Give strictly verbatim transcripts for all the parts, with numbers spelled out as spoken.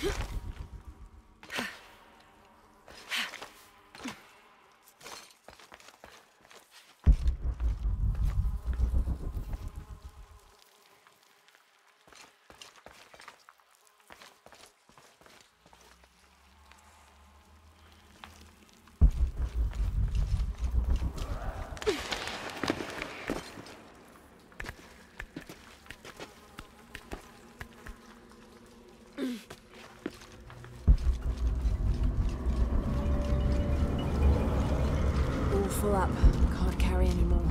Full up. Can't carry anymore.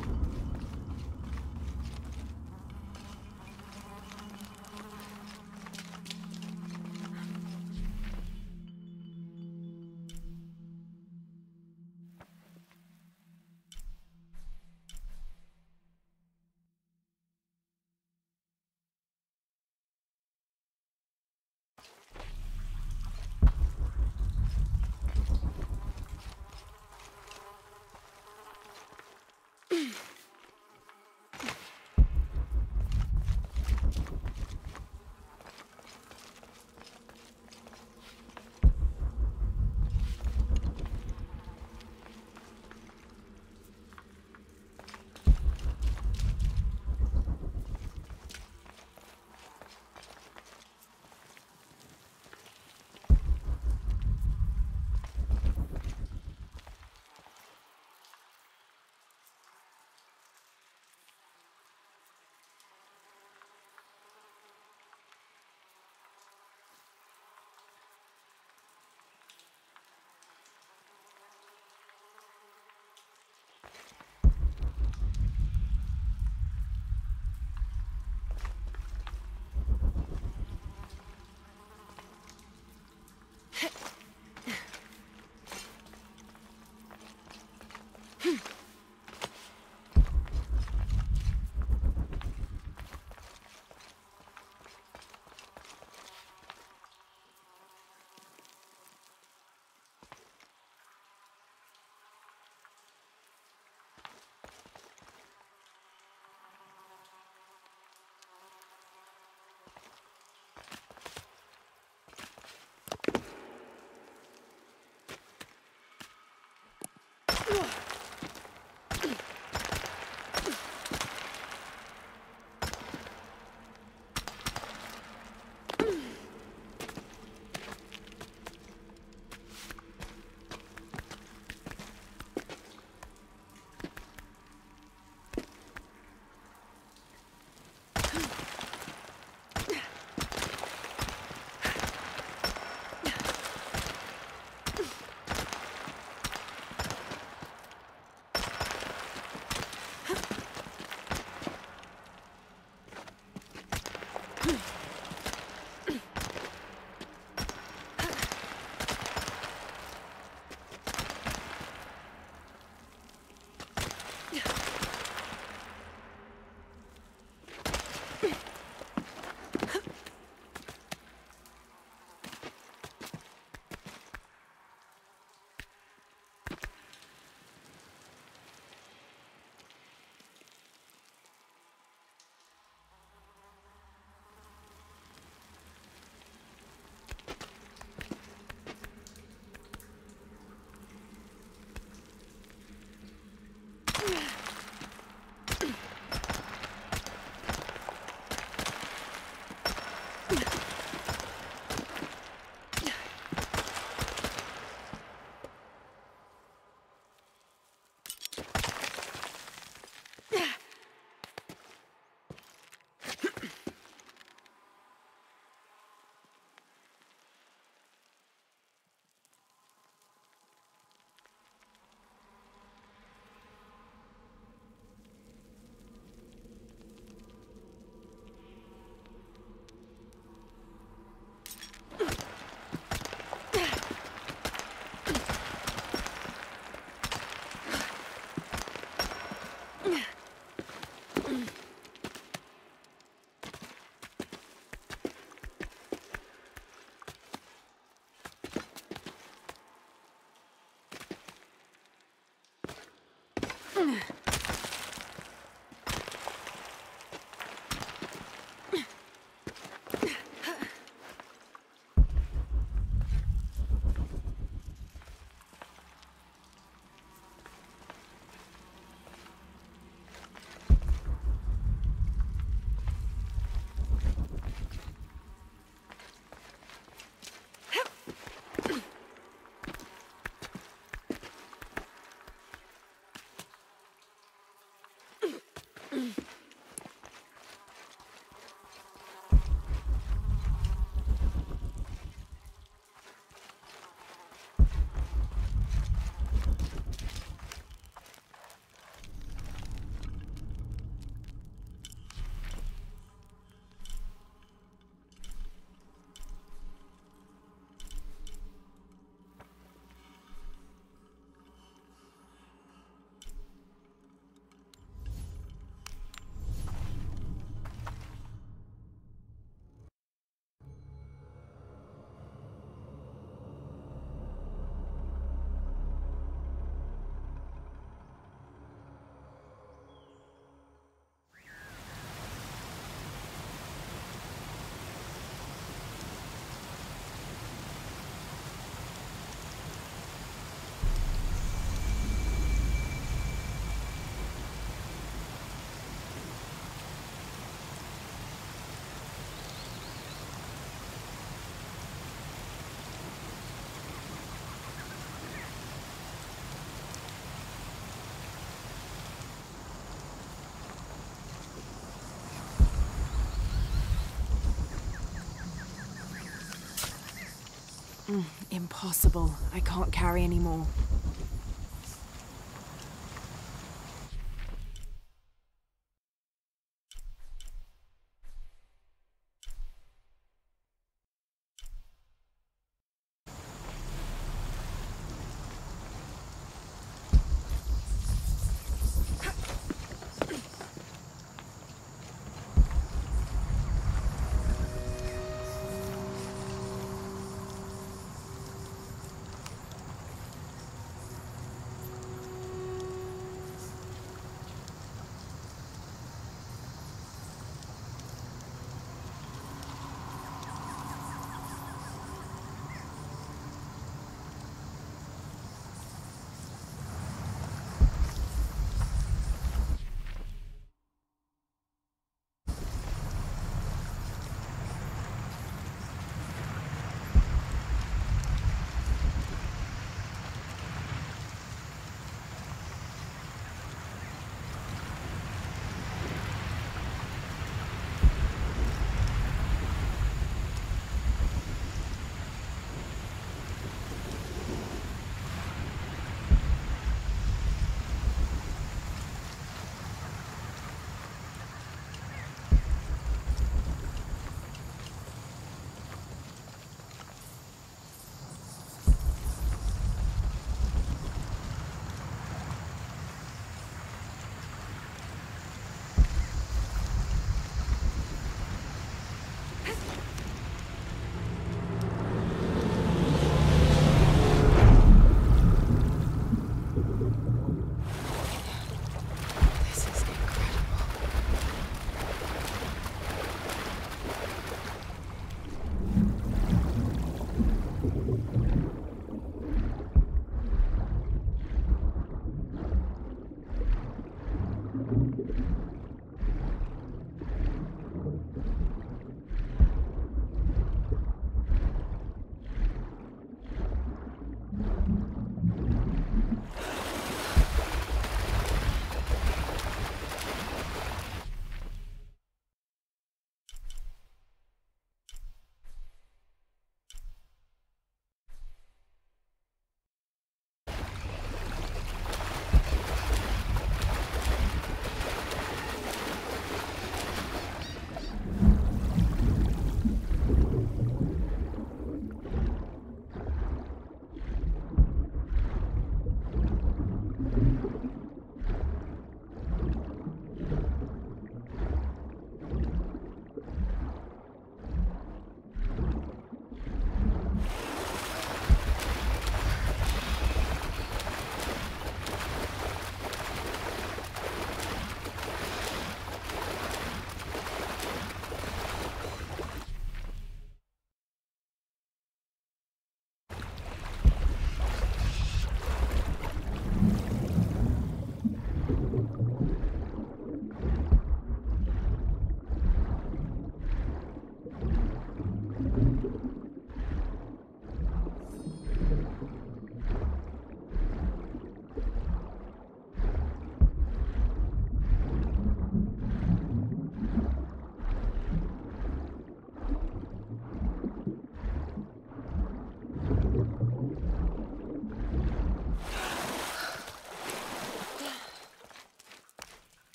Impossible. I can't carry anymore.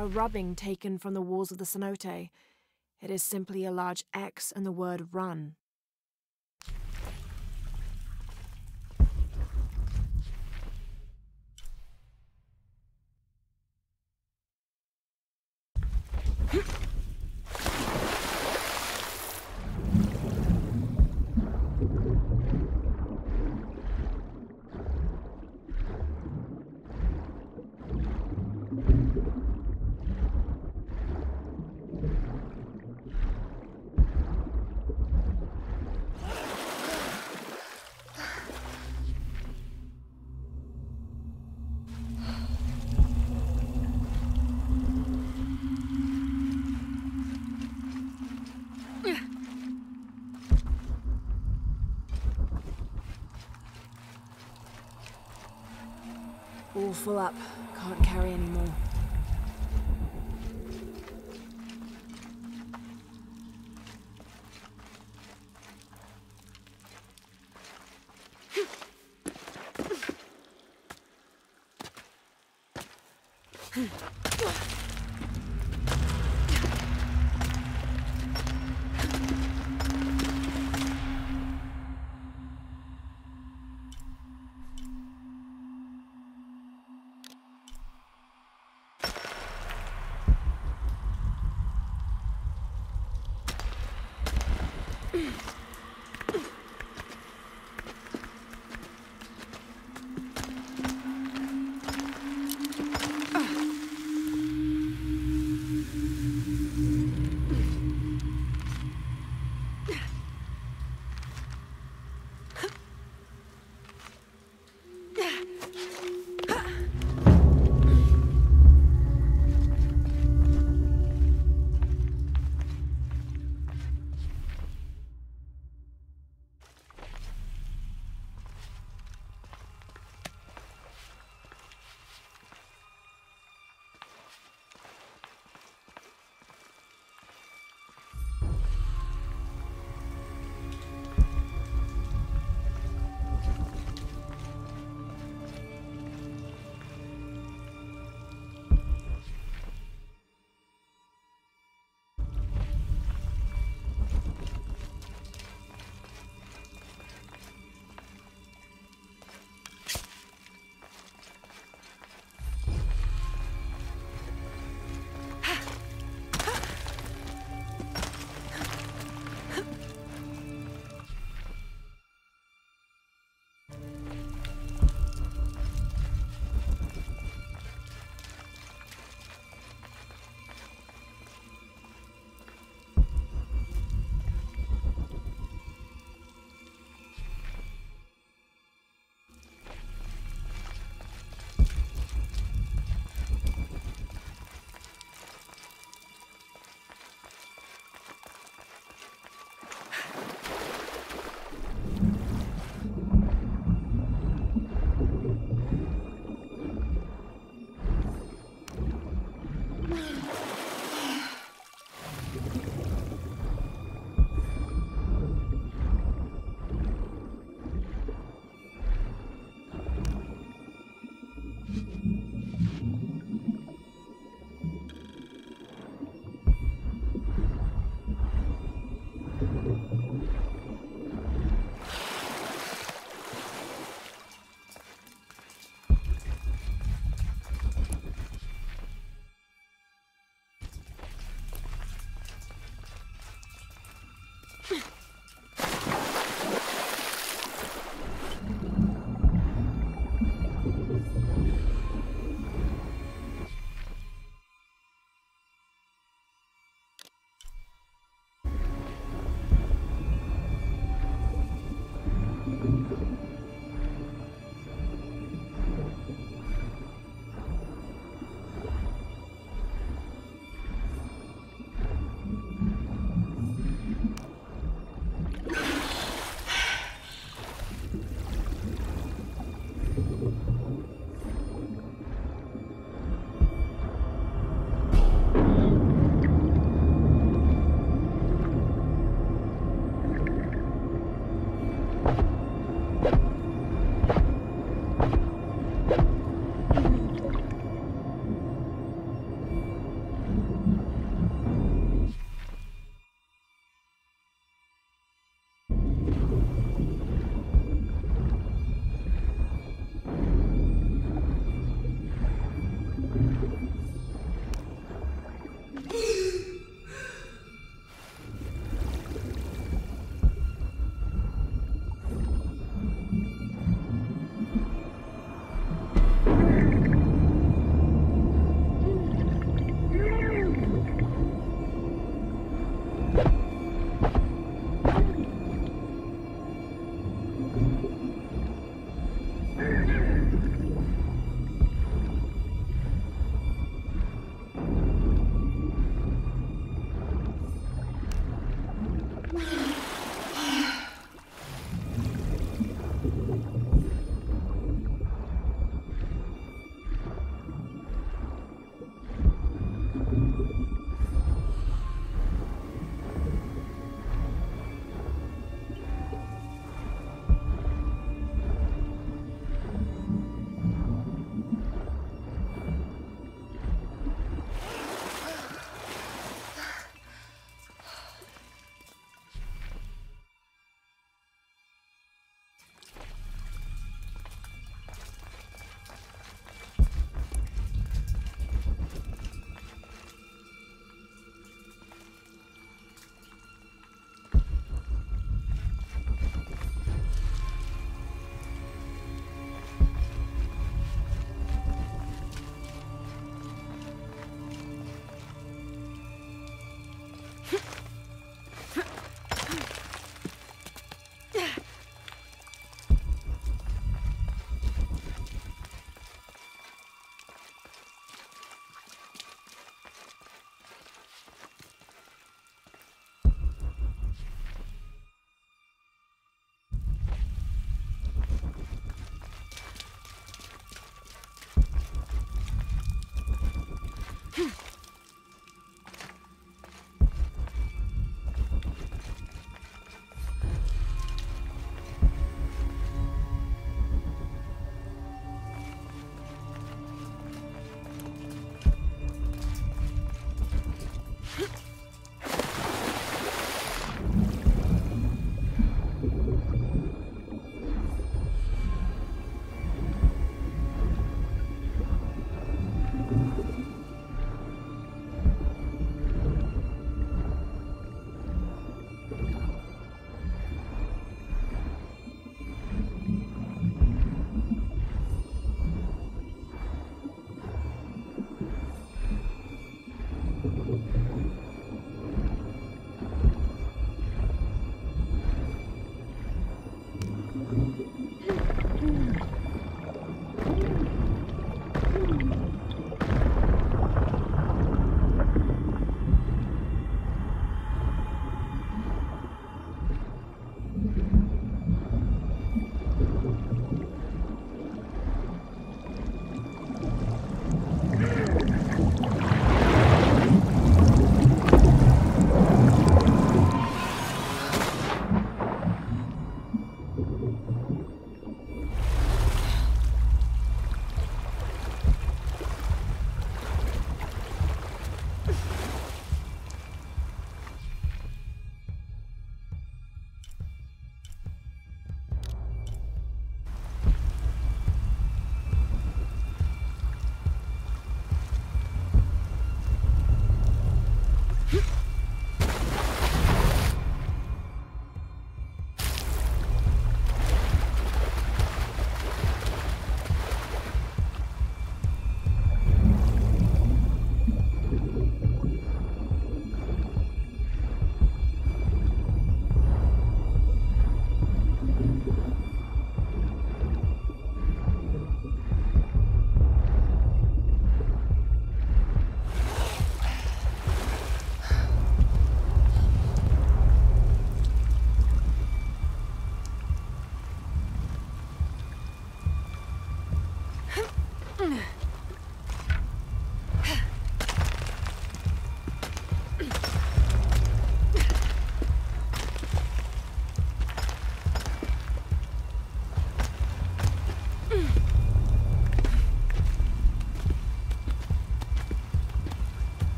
A rubbing taken from the walls of the cenote. It is simply a large X and the word run. All full up. Can't carry any more.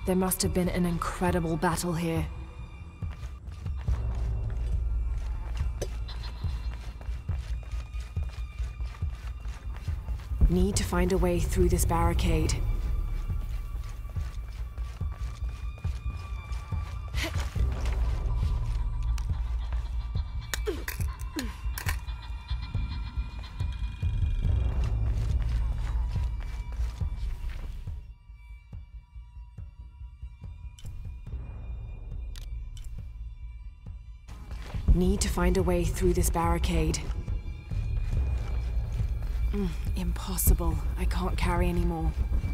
There must have been an incredible battle here. Need to find a way through this barricade. Need to find a way through this barricade. Mm, impossible. I can't carry anymore.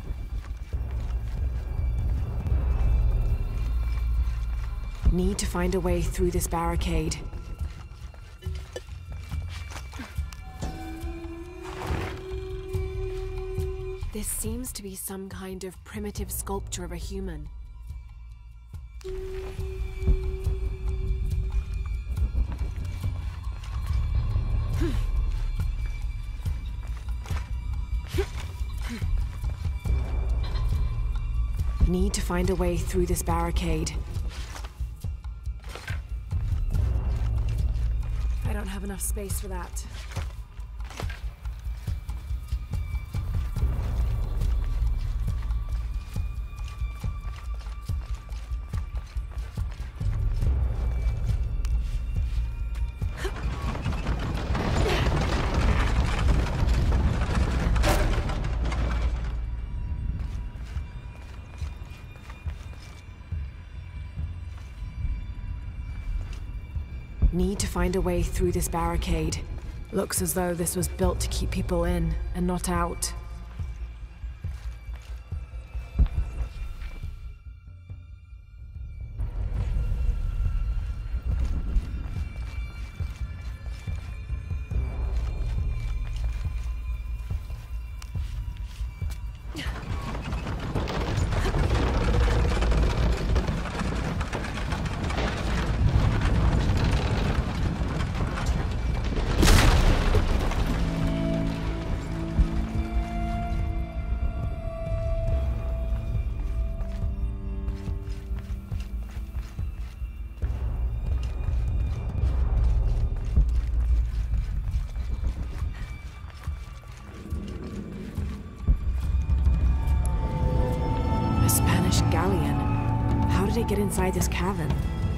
Need to find a way through this barricade. This seems to be some kind of primitive sculpture of a human. Need to find a way through this barricade. I don't have enough space for that. Need to find a way through this barricade. Looks as though this was built to keep people in and not out. Galleon. How did it get inside this cavern?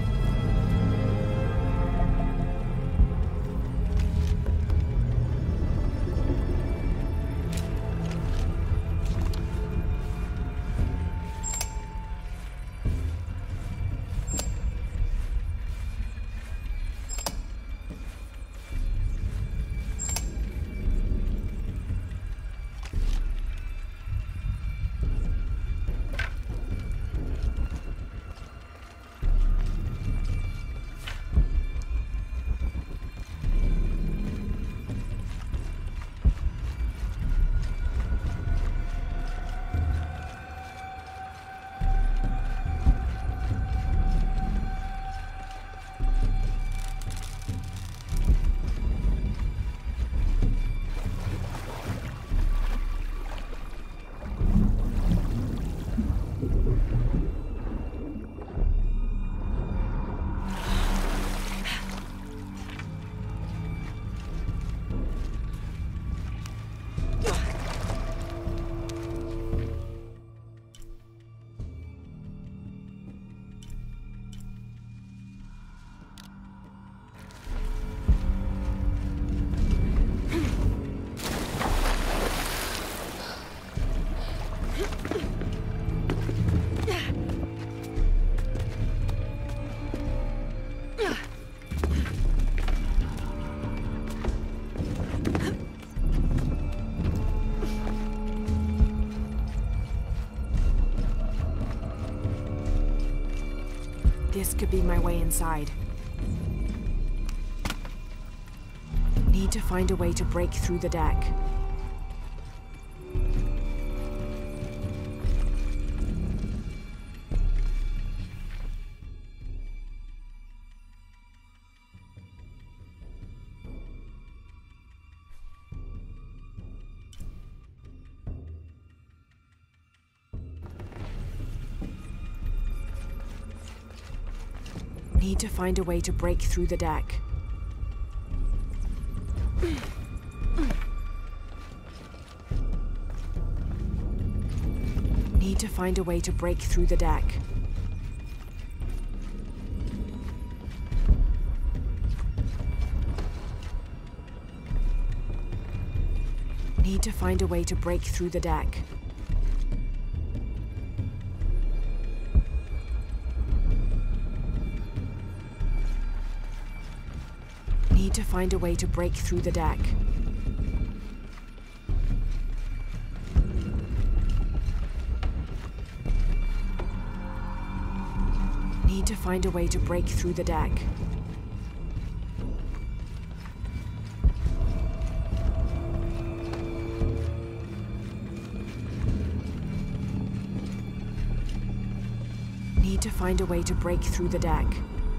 This could be my way inside. Need to find a way to break through the deck. Need to find a way to break through the deck. Need to find a way to break through the deck. Need to find a way to break through the deck. Need to find a way to break through the deck. Need to find a way to break through the deck. Need to find a way to break through the deck.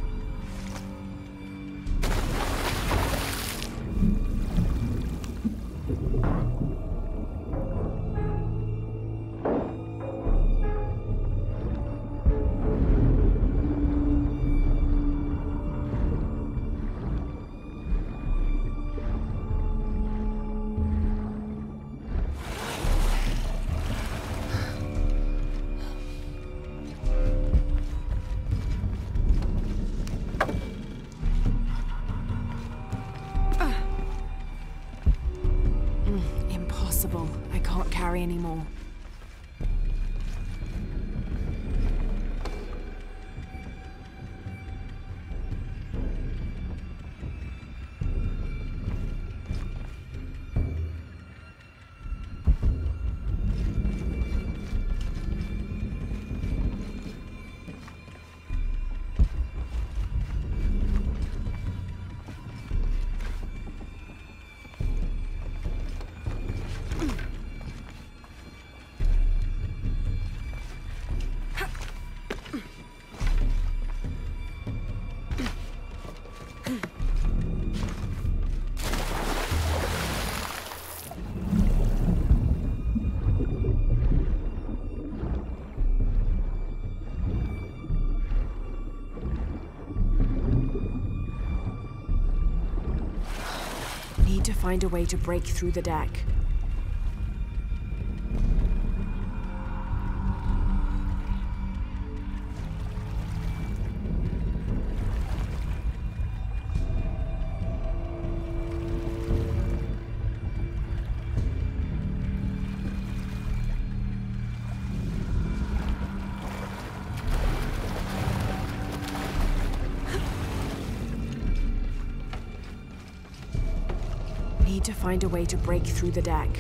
I can't carry anymore. Need to find a way to break through the deck. Need to find a way to break through the deck.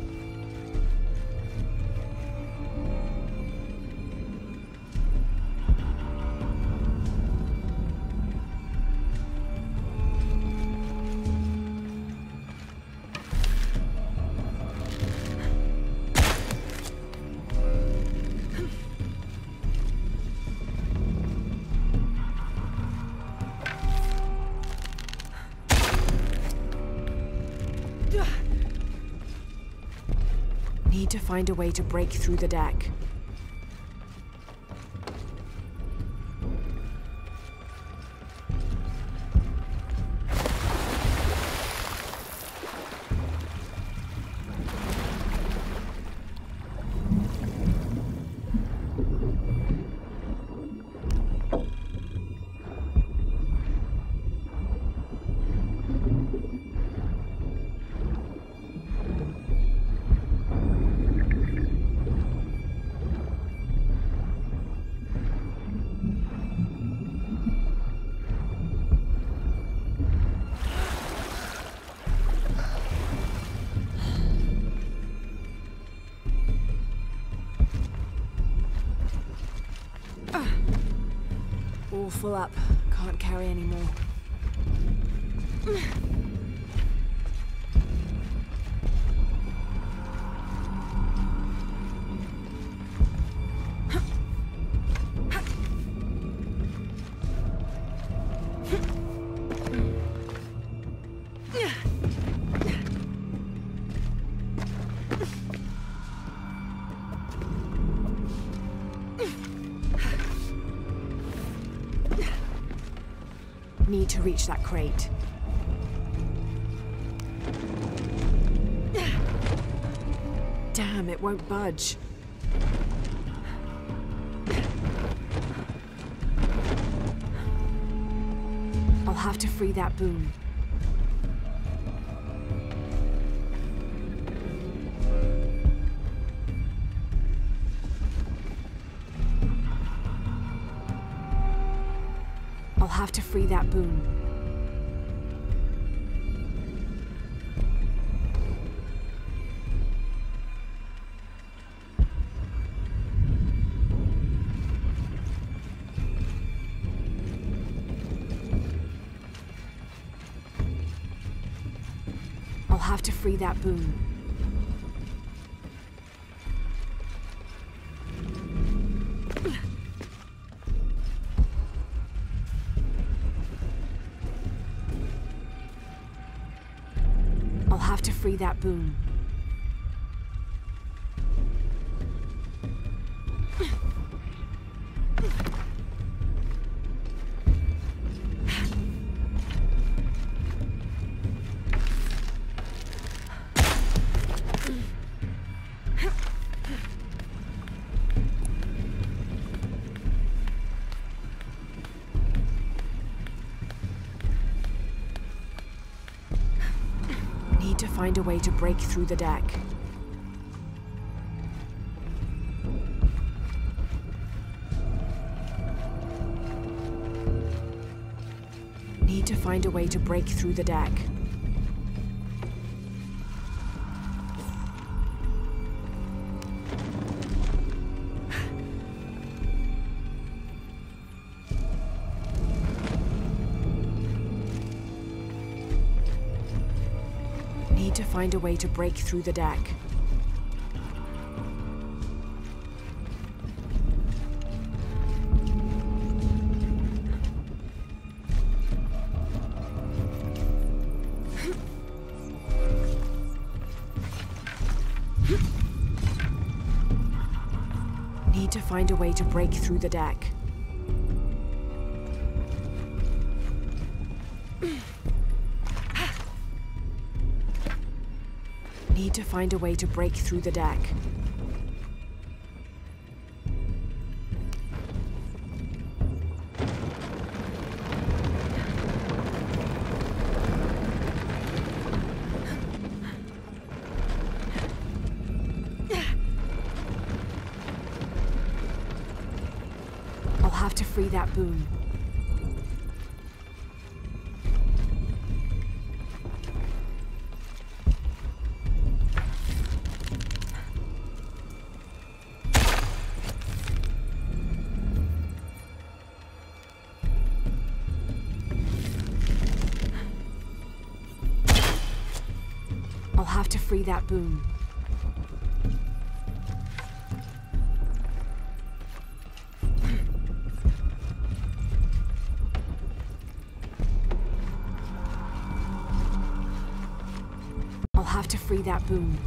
Need to find a way to break through the deck. All full up. Can't carry anymore. Need to reach that crate. Damn, it won't budge. I'll have to free that boom. I'll have to free that boom. I'll have to free that boom. I'll have to free that boom. Need to find a way to break through the deck. Need to find a way to break through the deck. Need to find a way to break through the deck. Need to find a way to break through the deck. Need to find a way to break through the deck. I'll have to free that boom. I'll have to free that boom. I'll have to free that boom.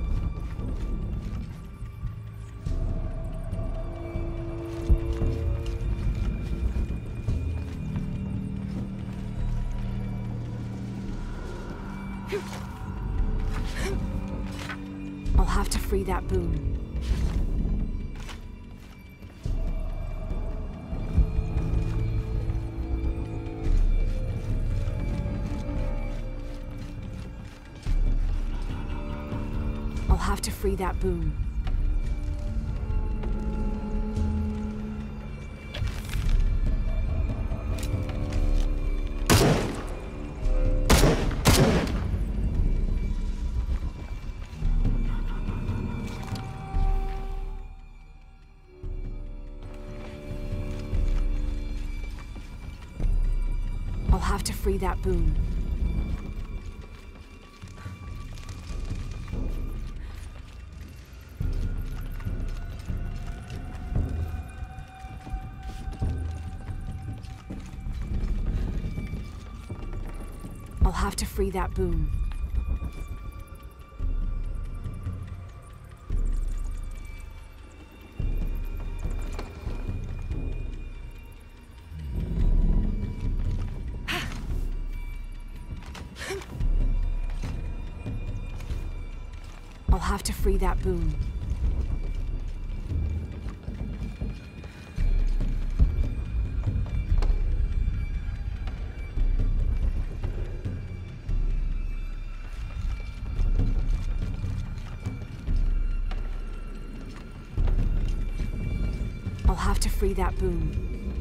I'll have to free that boom. I'll have to free that boom. I'll have to free that boom. I'll have to free that boom. have to free that boom. I'll have to free that boom.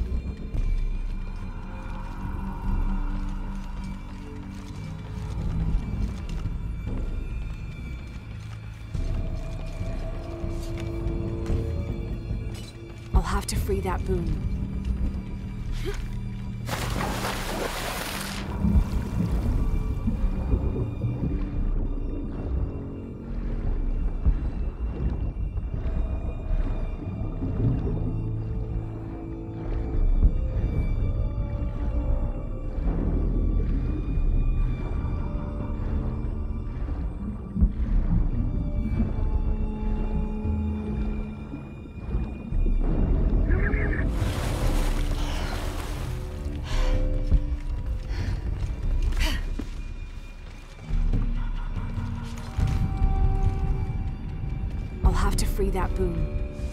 I'll have to free that boom. I'll have to free that boom.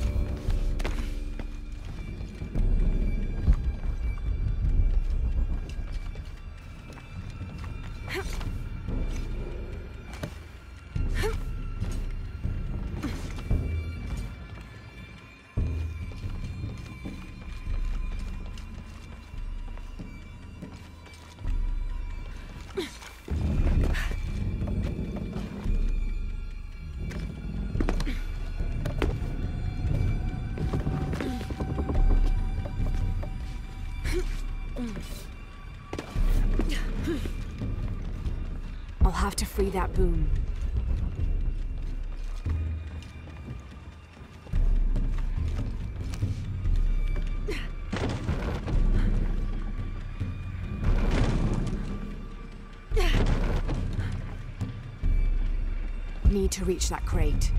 I'll have to free that boom. Need to reach that crate.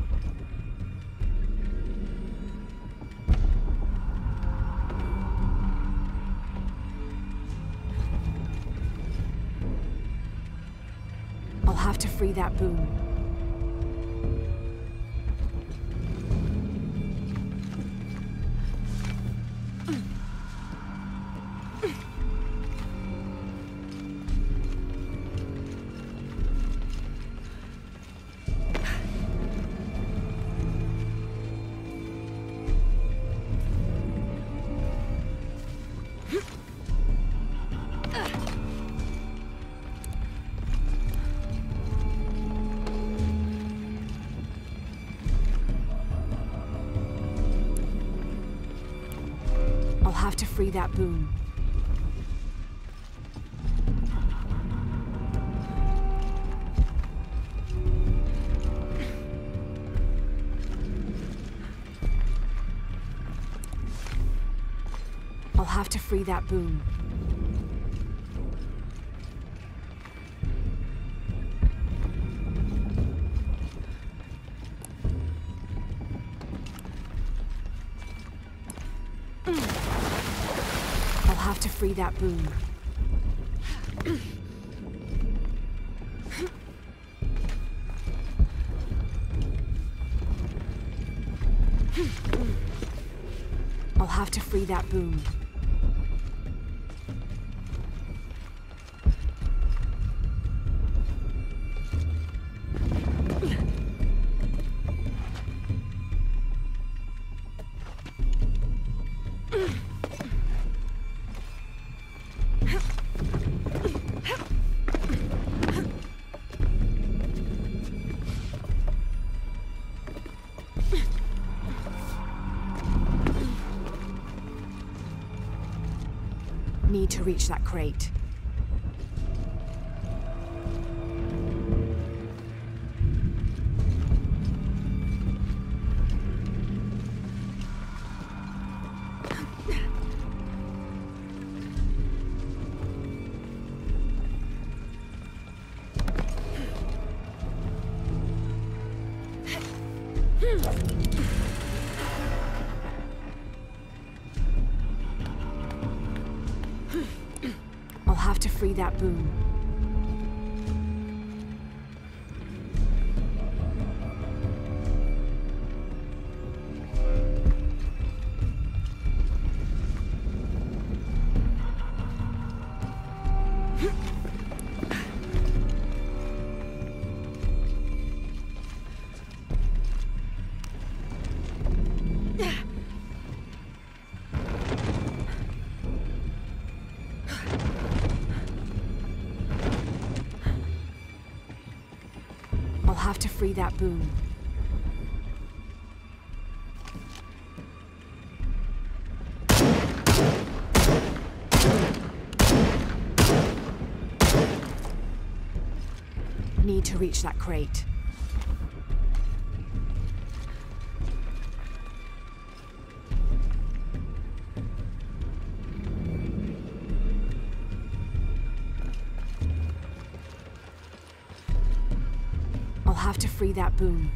I'll have to free that boom. I'll have to free that boom. I'll have to free that boom. I'll have to free that boom. I'll have to free that boom. Need to reach that crate. I'll have to free that boom. free that boom. Need to reach that crate. I'll have to free that boom.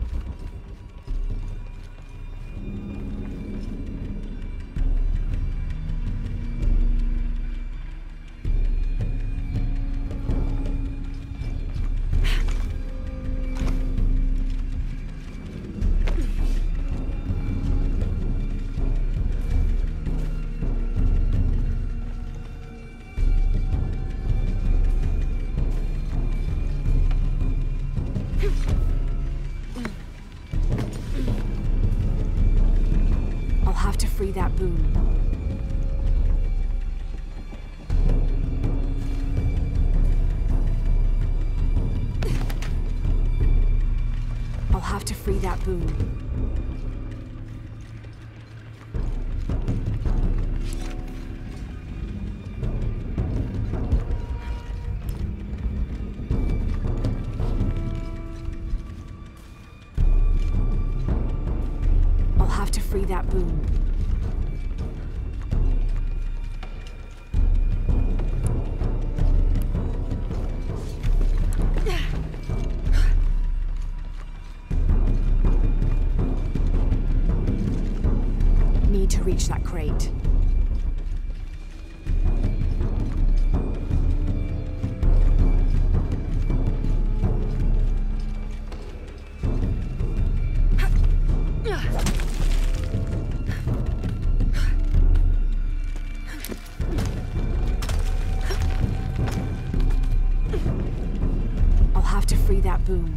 I'll have to free that boom. I'll have to free that boom. I'll have to free that boom. Need to reach that crate. I'll have to free that boom.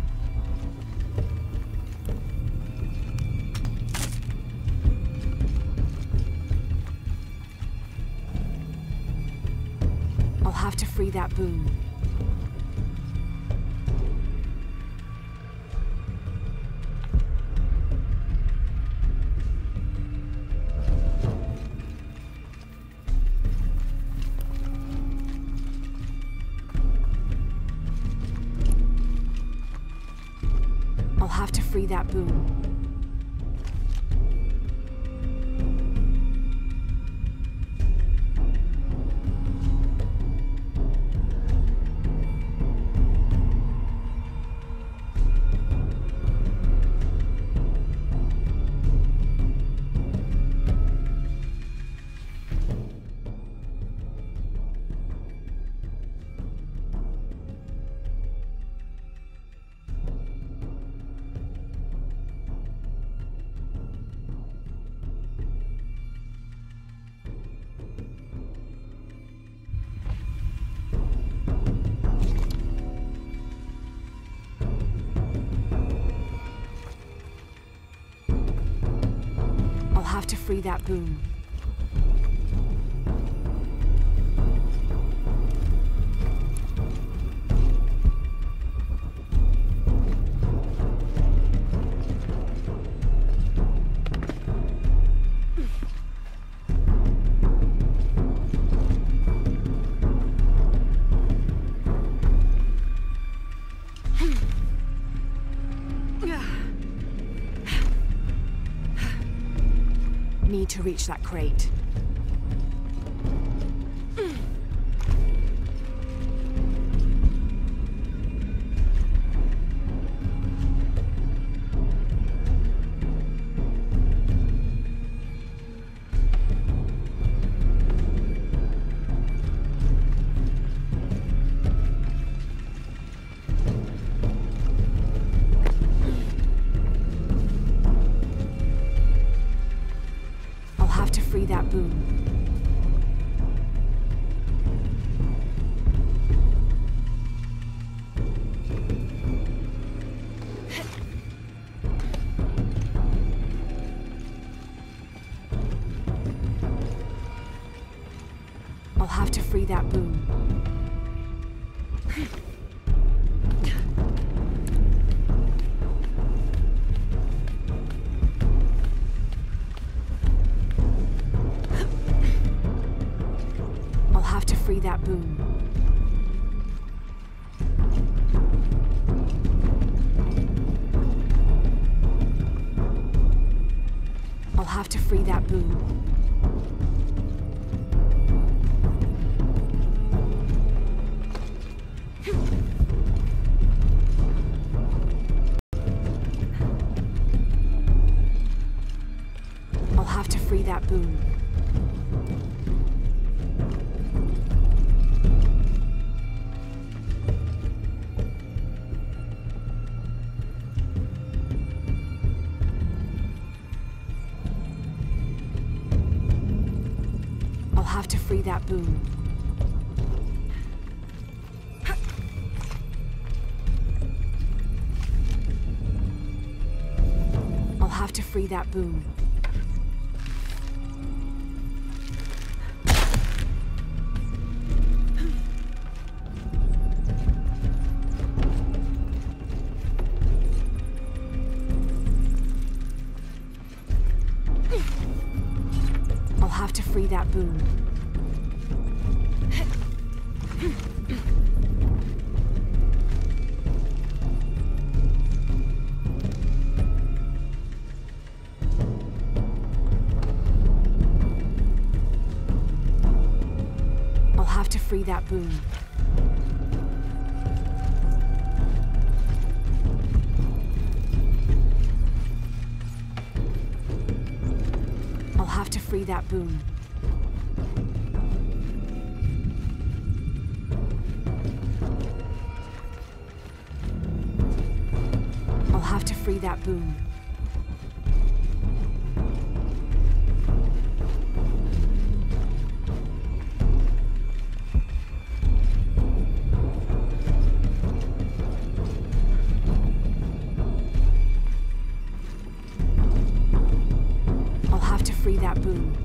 I'll have to free that boom. I'll have to free that boom. I'll have to free that boom. Need to reach that crate. I'll have to free that boom. I'll have to free that boom. that boom. I'll have to free that boom. I'll have to free that boom. I'll have to free that boom. I'll have to free that boom. I'll have to free that boom. I'll have to free that boom. I'll have to free that boom. I'll have to free that boom. I'll have to free that boom.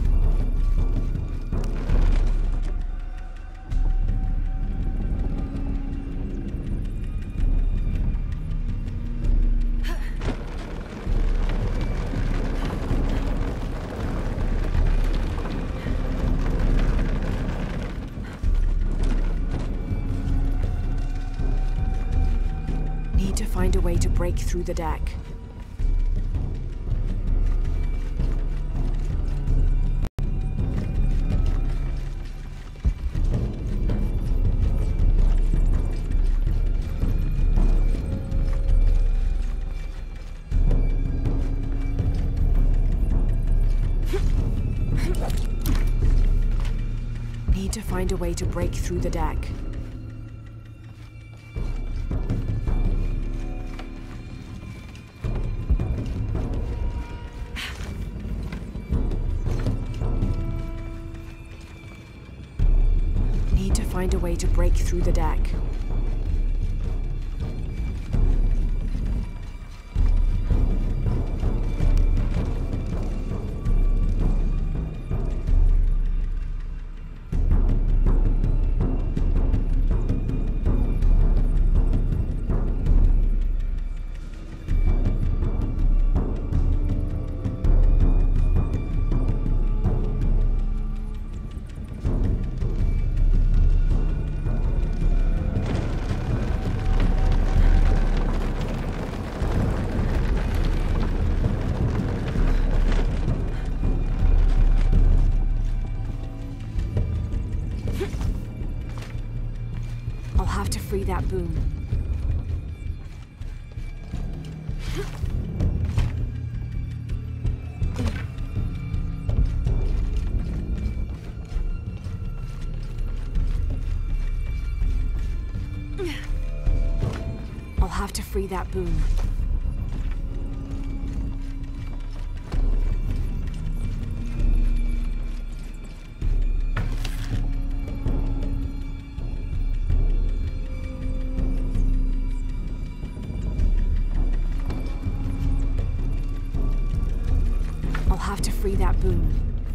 Need to find a way to break through the deck. Need to find a way to break through the deck. Need to find a way to break through the deck. I'll have to free that boom. I'll have to free that boom. I'll have to free that boom.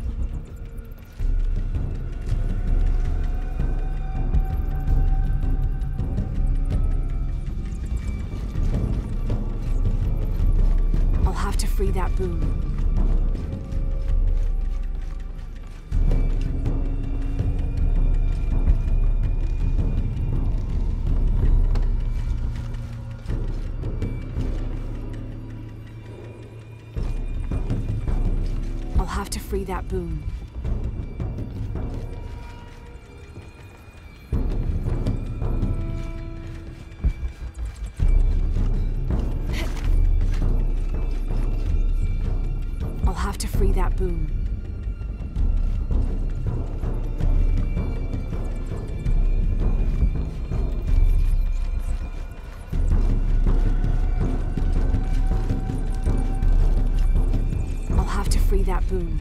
I'll have to free that boom. free that boom. I'll have to free that boom. I'll have to free that boom.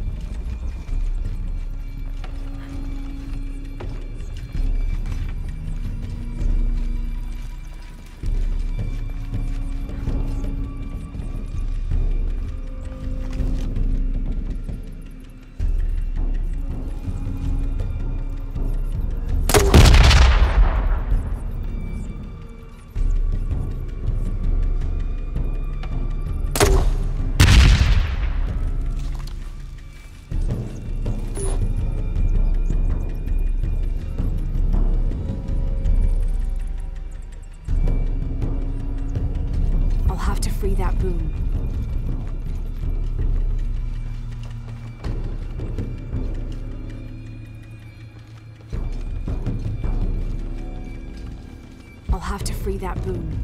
I'll have to free that boom. I'll have to free that boom.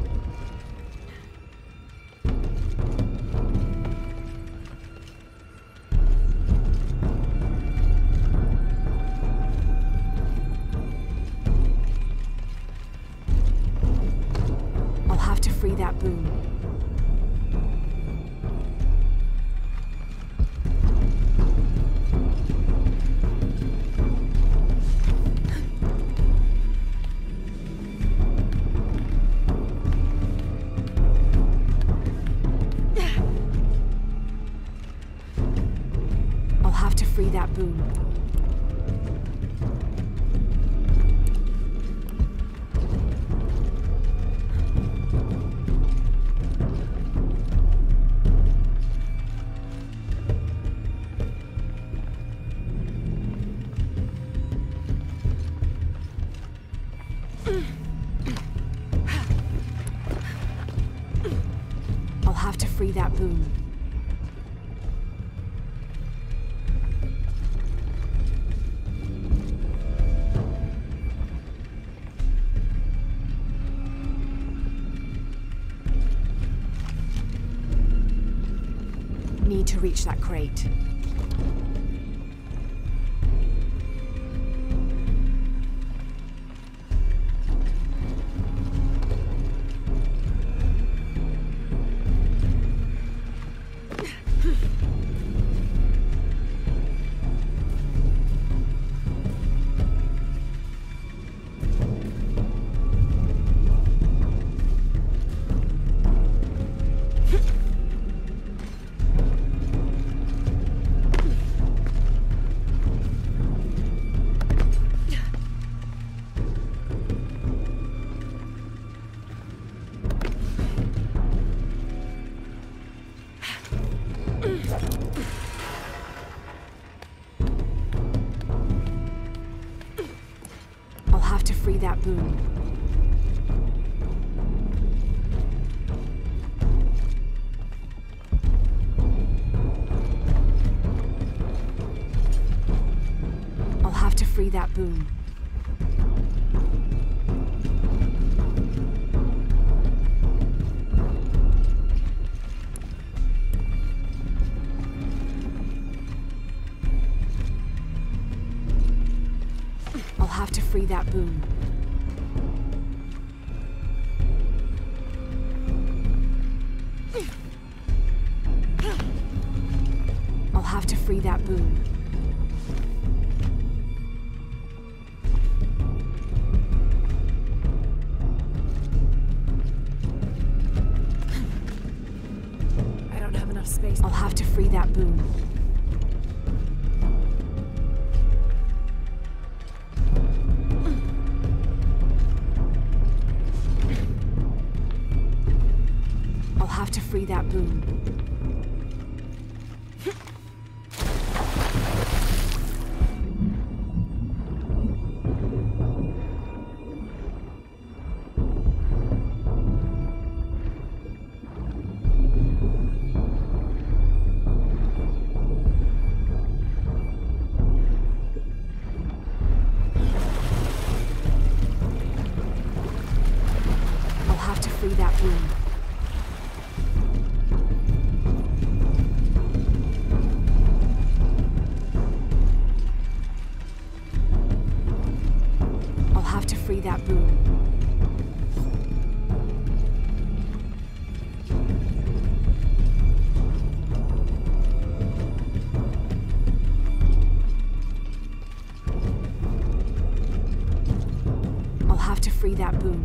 I'll have to free that boom. I'll have to free that boom. I'll have to free that boom. Need to reach that crate. I'll have to free that boom. I'll have to free that boom. I'll have to free that boom. I'll have to free that boom. I don't have enough space. I'll have to free that boom. I'll have to free that boom. that boon. I'll have to free that boon.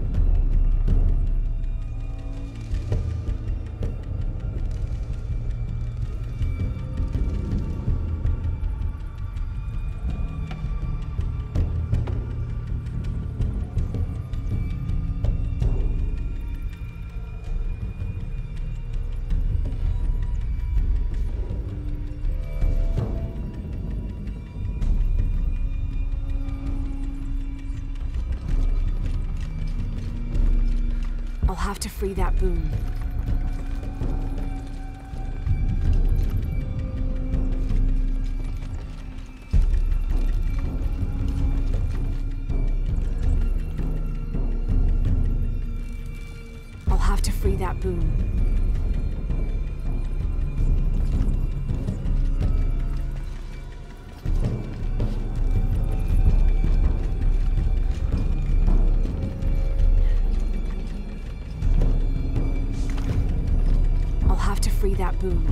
I'll have to free that boon. I'll have to free that boon. Free that boon.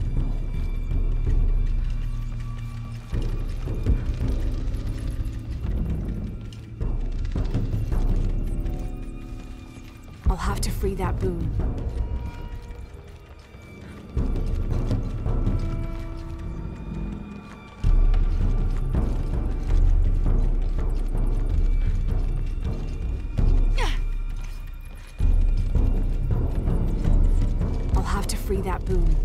I'll have to free that boon. Free that boon.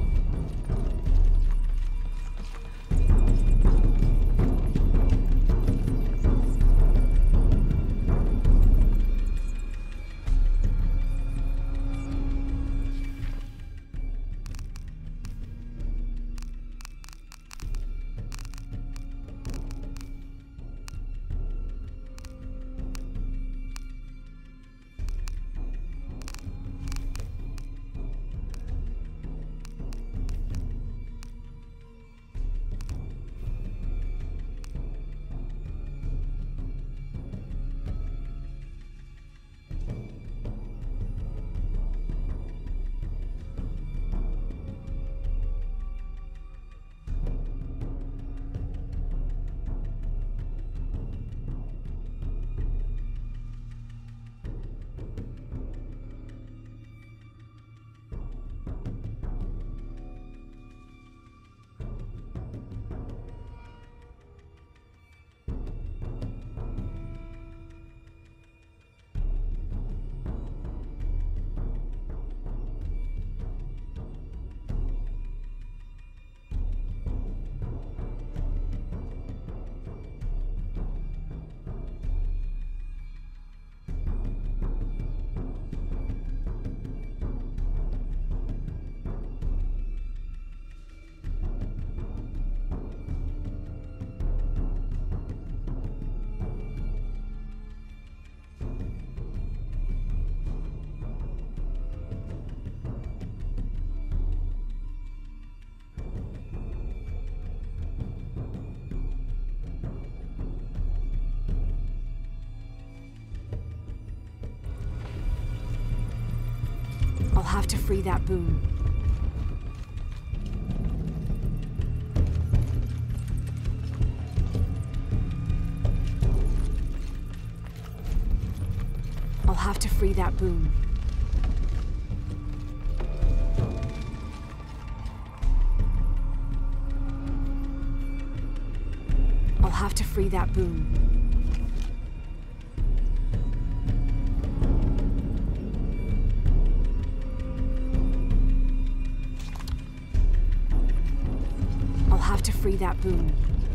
I'll have to free that boon. I'll have to free that boon. I'll have to free that boon. I'll have to free that boon.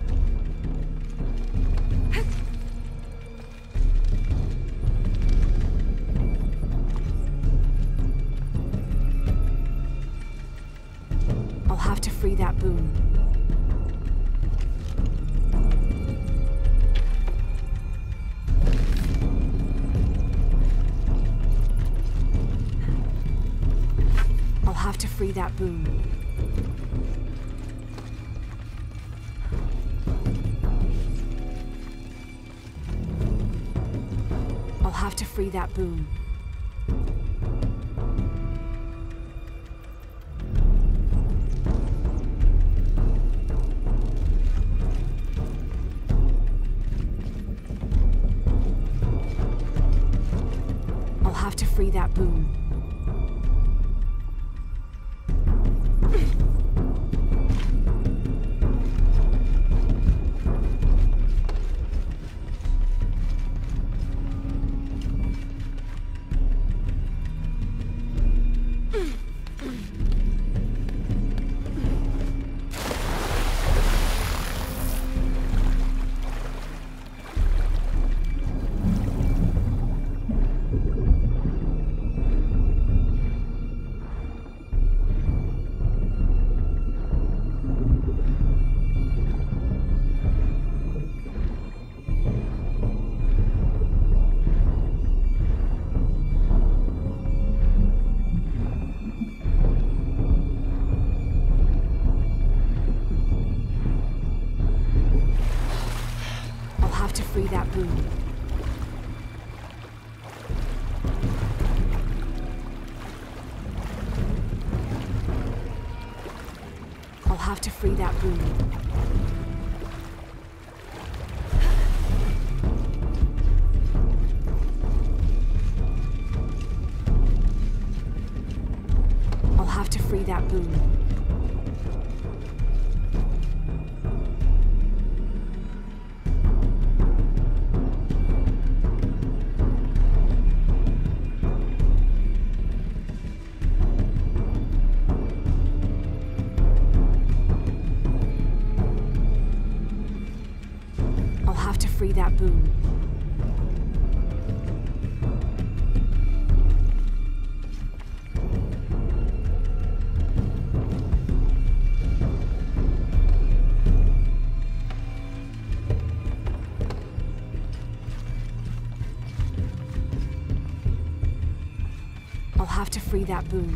I'll have to free that boon. I'll have to free that boon. have to free that boom. I'll have to free that boom. Free that boom. I'll have to free that boom. I'll have to free that boom. Free that boom. I'll have to free that boom.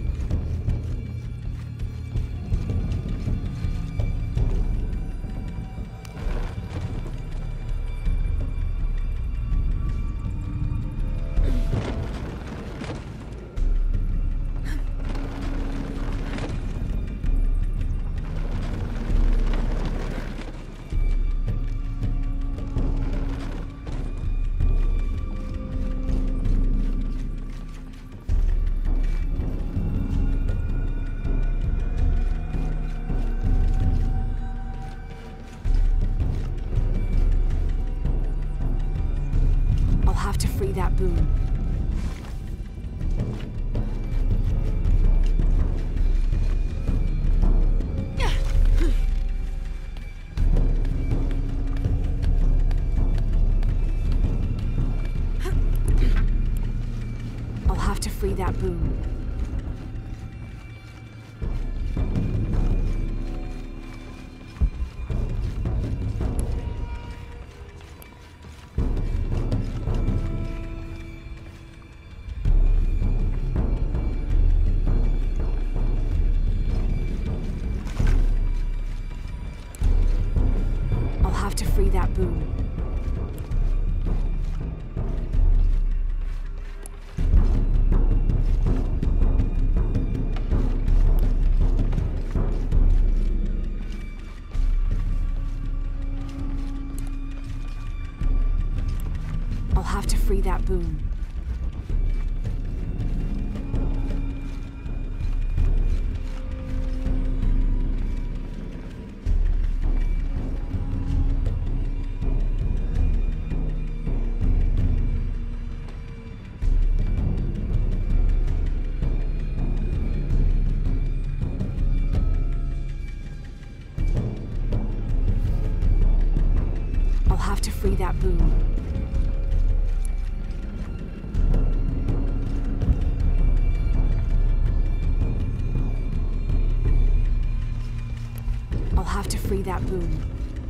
To free that boom. I'll have to free that boom. To free that boom. I'll have to free that boom. Have to free that boom. I'll have to free that boom.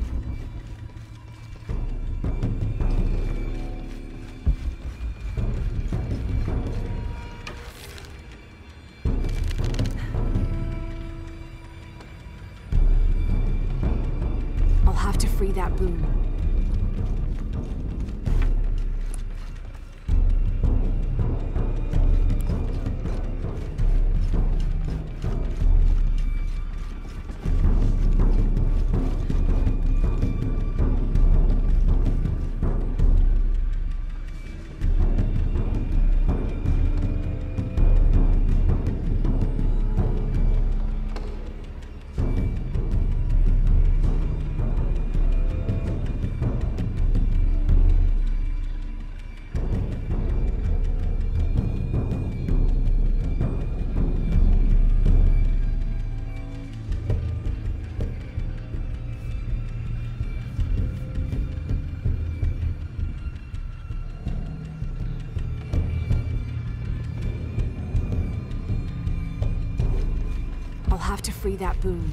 I'll have to free that boom. have to free that boom.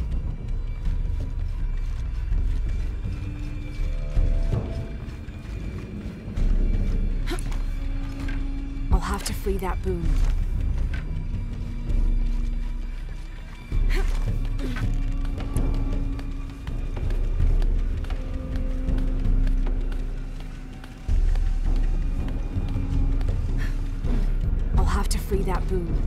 I'll have to free that boom. I'll have to free that boom.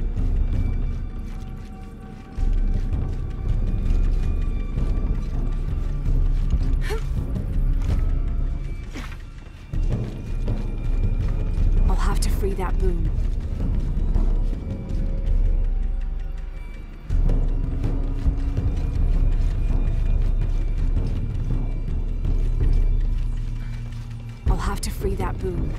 I'll have to free that boom. I'll have to free that boom.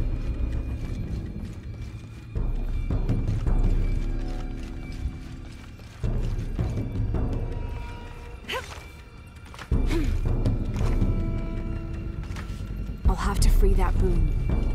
I'll have to free that boom.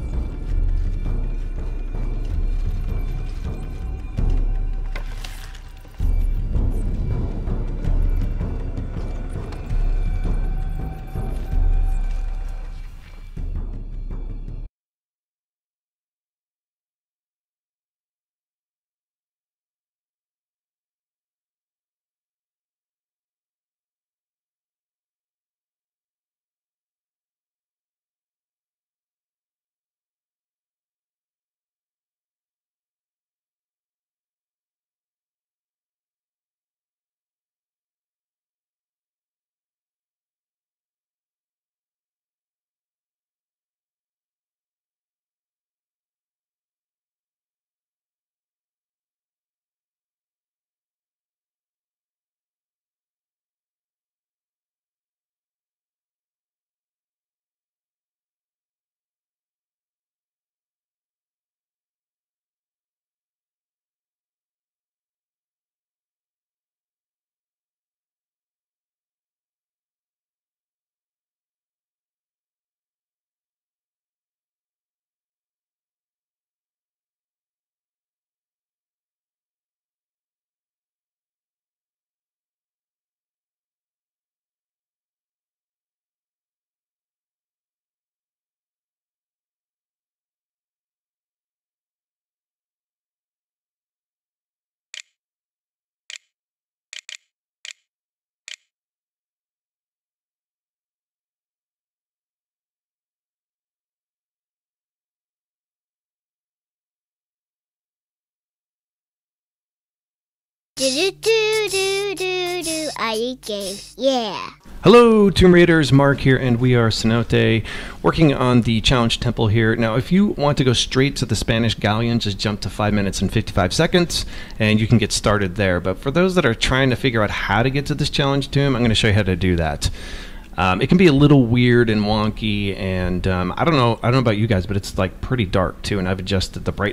Do do do do do do. I eat games. Yeah. Hello, Tomb Raiders. Mark here, and we are Cenote, working on the Challenge Temple here. Now, if you want to go straight to the Spanish Galleon, just jump to five minutes and fifty-five seconds, and you can get started there. But for those that are trying to figure out how to get to this Challenge Tomb, I'm going to show you how to do that. Um, it can be a little weird and wonky, and um, I don't know. I don't know about you guys, but it's like pretty dark too, and I've adjusted the brightness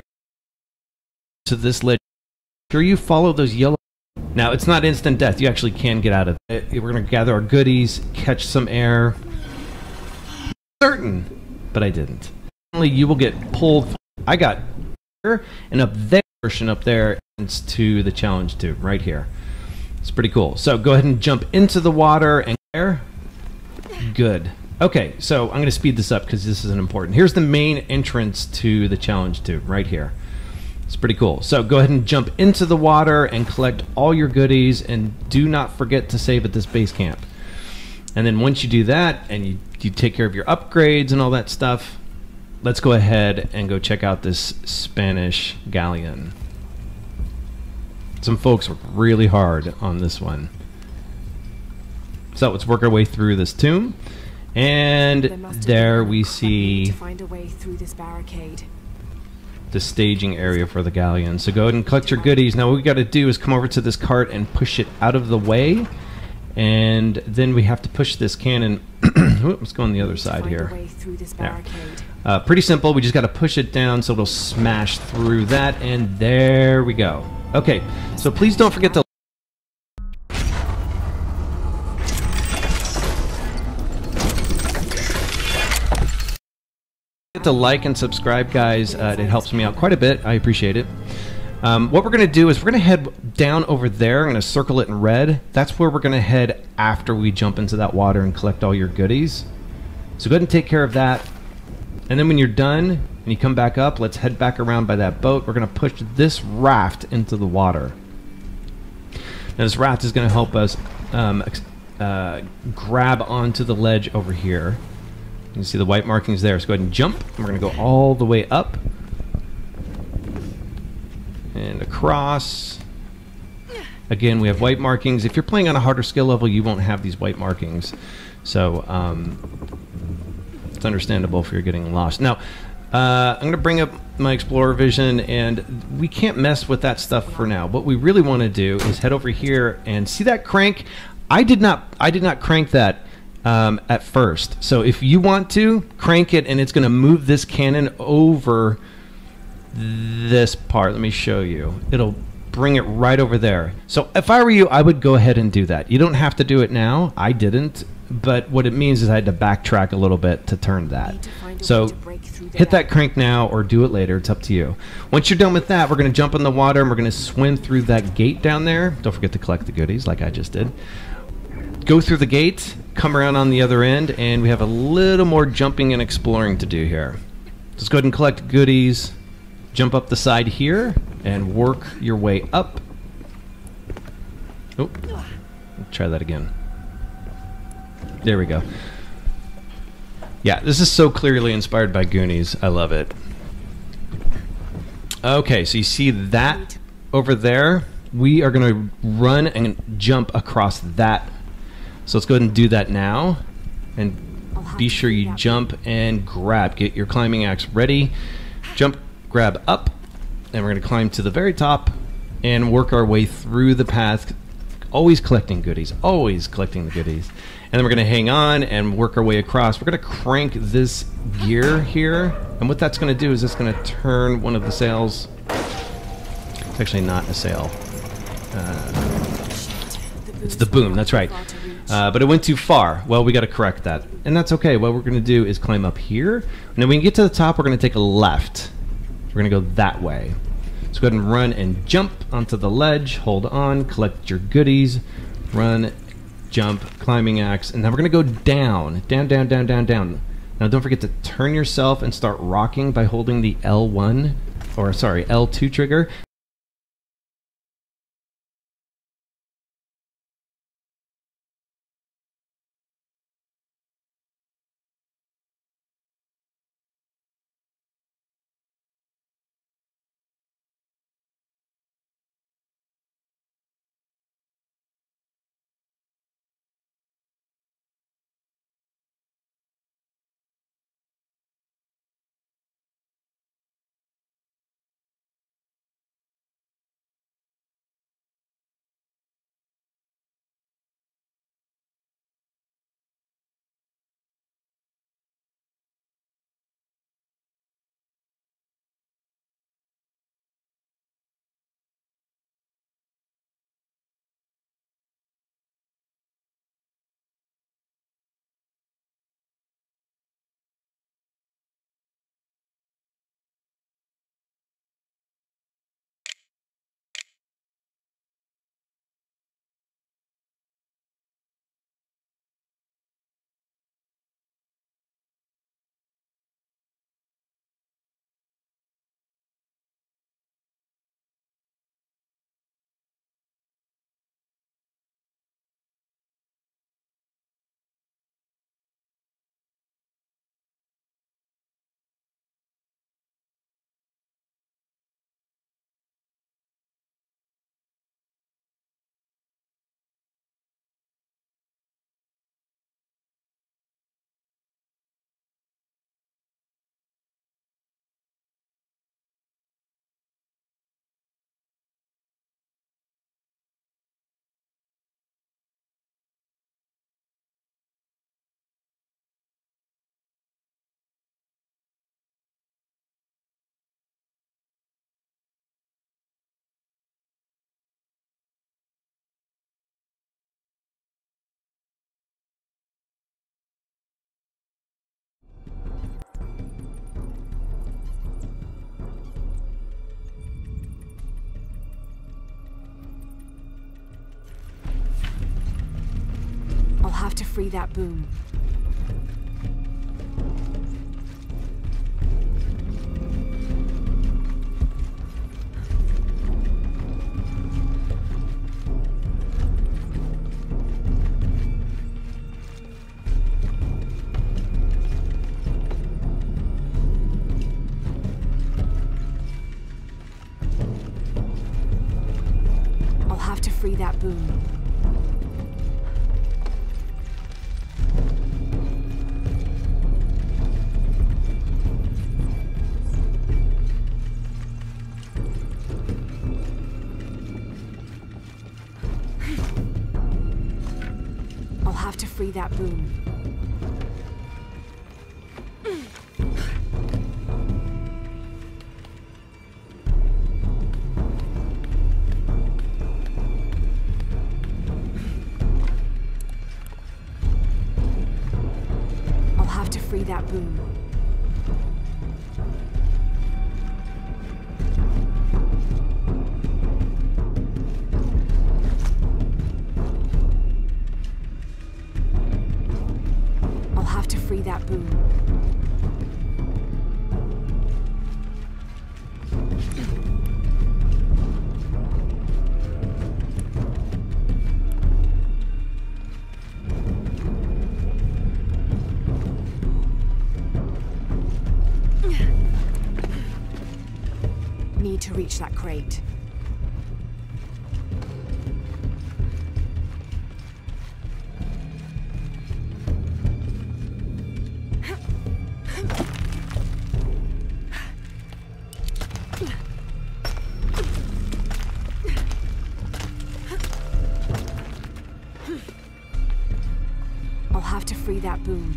to this lit. Sure, you follow those yellow. Now, it's not instant death. You actually can get out of it. We're going to gather our goodies, catch some air. Certain, but I didn't. Only you will get pulled. I got here, and up there, portion up there, is to the challenge tube right here. It's pretty cool. So go ahead and jump into the water and there. Good. Okay, so I'm going to speed this up because this is important. Here's the main entrance to the challenge tube right here. It's pretty cool. So go ahead and jump into the water and collect all your goodies, and do not forget to save at this base camp. And then once you do that and you, you take care of your upgrades and all that stuff, let's go ahead and go check out this Spanish Galleon. Some folks worked really hard on this one. So let's work our way through this tomb, and there we see to find a way through this barricade. The staging area for the galleon. So go ahead and collect your goodies. Now what we got to do is come over to this cart and push it out of the way, and then we have to push this cannon. Oops, let's go on the other side here. There. Uh, pretty simple. We just got to push it down so it'll smash through that, and there we go. Okay, so please don't forget to to like and subscribe, guys. Uh, it helps me out quite a bit. I appreciate it. Um, what we're going to do is we're going to head down over there. I'm going to circle it in red. That's where we're going to head after we jump into that water and collect all your goodies. So go ahead and take care of that. And then when you're done and you come back up, let's head back around by that boat. We're going to push this raft into the water. Now this raft is going to help us um, uh, grab onto the ledge over here. You can see the white markings there. So go ahead and jump. We're going to go all the way up. And across. Again, we have white markings. If you're playing on a harder skill level, you won't have these white markings. So um, it's understandable if you're getting lost. Now, uh, I'm going to bring up my Explorer Vision, and we can't mess with that stuff for now. What we really want to do is head over here and see that crank. I did not. I did not crank that um, at first. So if you want to crank it, and it's going to move this cannon over this part. Let me show you. It'll bring it right over there. So if I were you, I would go ahead and do that. You don't have to do it now. I didn't. But what it means is I had to backtrack a little bit to turn that. So hit that crank now or do it later. It's up to you. Once you're done with that, we're going to jump in the water and we're going to swim through that gate down there. Don't forget to collect the goodies like I just did. Go through the gate, come around on the other end, and we have a little more jumping and exploring to do here. Just go ahead and collect goodies. Jump up the side here and work your way up. Oh, try that again. There we go. Yeah, this is so clearly inspired by Goonies. I love it. Okay, so you see that over there? We are going to run and jump across that. So let's go ahead and do that now. And be sure you jump and grab. Get your climbing axe ready. Jump, grab up, and we're going to climb to the very top and work our way through the path, always collecting goodies, always collecting the goodies. And then we're going to hang on and work our way across. We're going to crank this gear here, and what that's going to do is it's going to turn one of the sails. It's actually not a sail. Uh, it's the boom, that's right. Uh, but it went too far. Well, we got to correct that. And that's okay. What we're going to do is climb up here, and then when we get to the top, we're going to take a left. We're going to go that way. So go ahead and run and jump onto the ledge. Hold on, collect your goodies. Run, jump, climbing axe. And then we're going to go down, down, down, down, down, down. Now don't forget to turn yourself and start rocking by holding the L one, or sorry, L two trigger. free that boom. I'll have to free that boom. I'll have to free that boom. I'll have to free that boom. I'll have to free that boom. Need to reach that crate. I'll have to free that boom.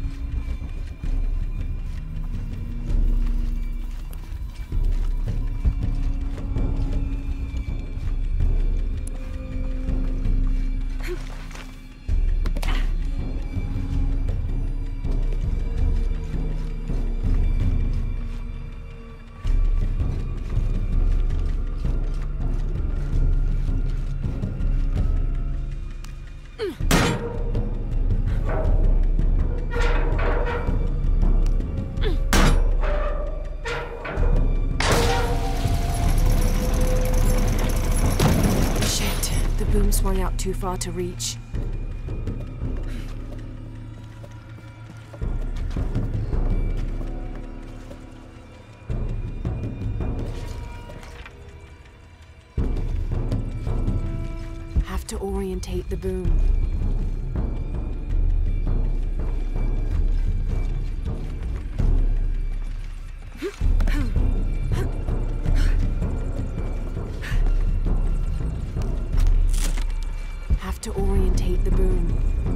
Shit, the boom swung out too far to reach. Have to orientate the boom. Have to orientate the boom.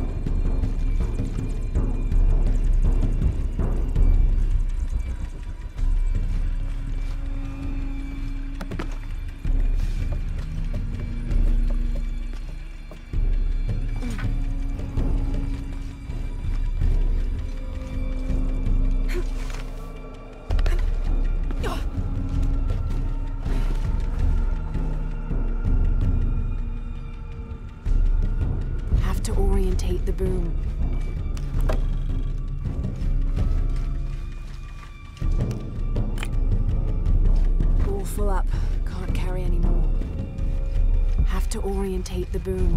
Have to orientate the boom. All full up. Can't carry anymore. Have to orientate the boom.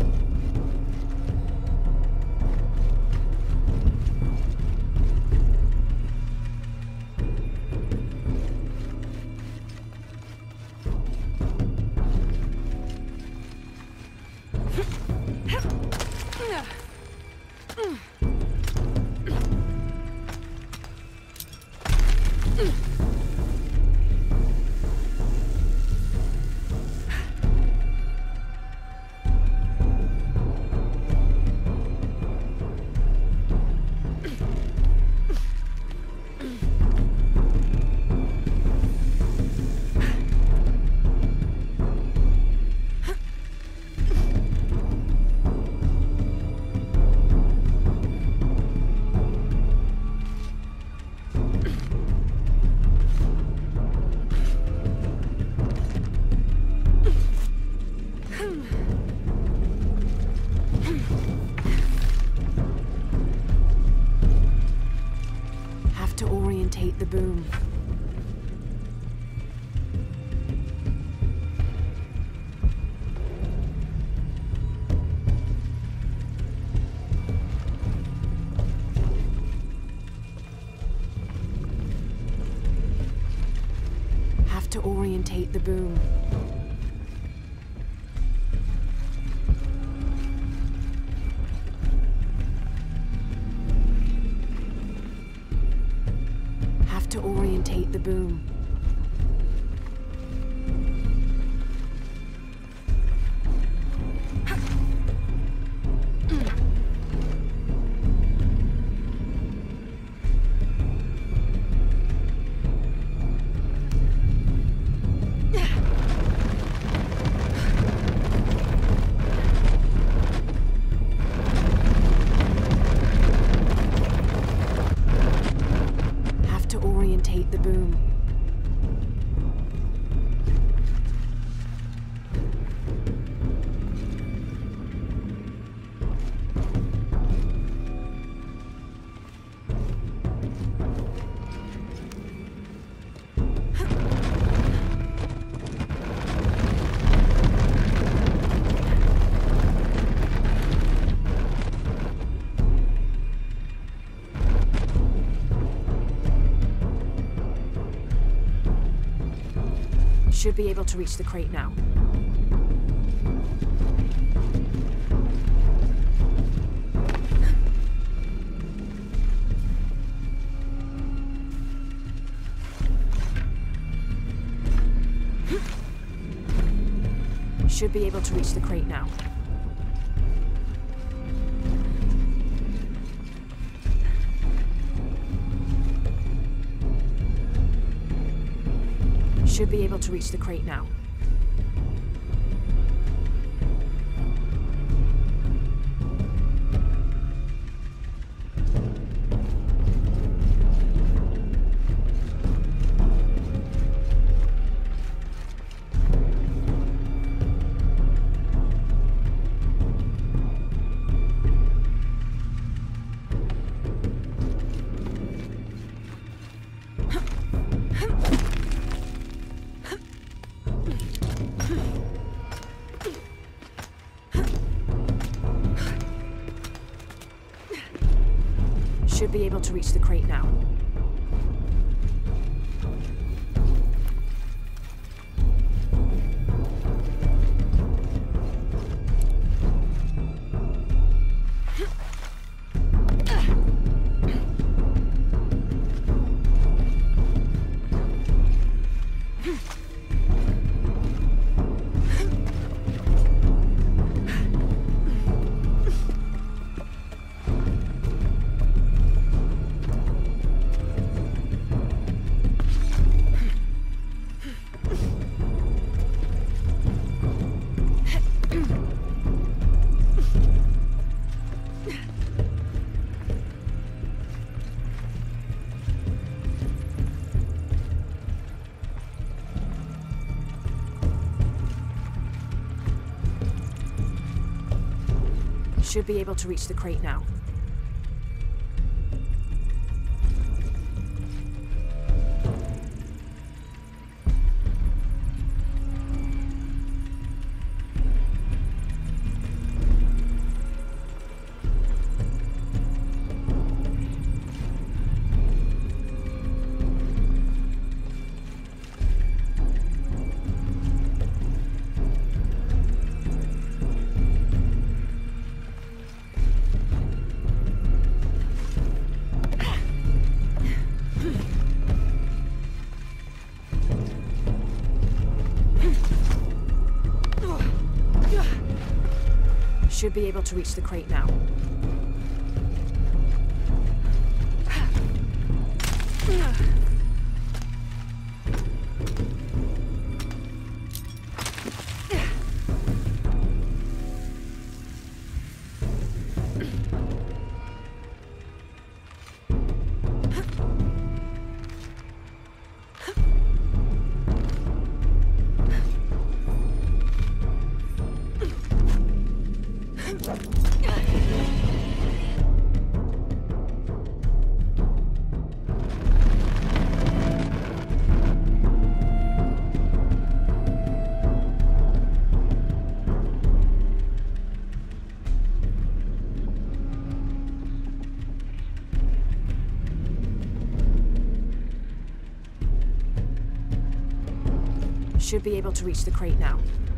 orientate the boom. Have to orientate the boom. Have to orientate the boom. Orientate the boom. Should be able to reach the crate now. Should be able to reach the crate now. Should be able to reach the crate now. Should be able to reach the crate now. Should be able to reach the crate now. Should be able to reach the crate now. Should be able to reach the crate now.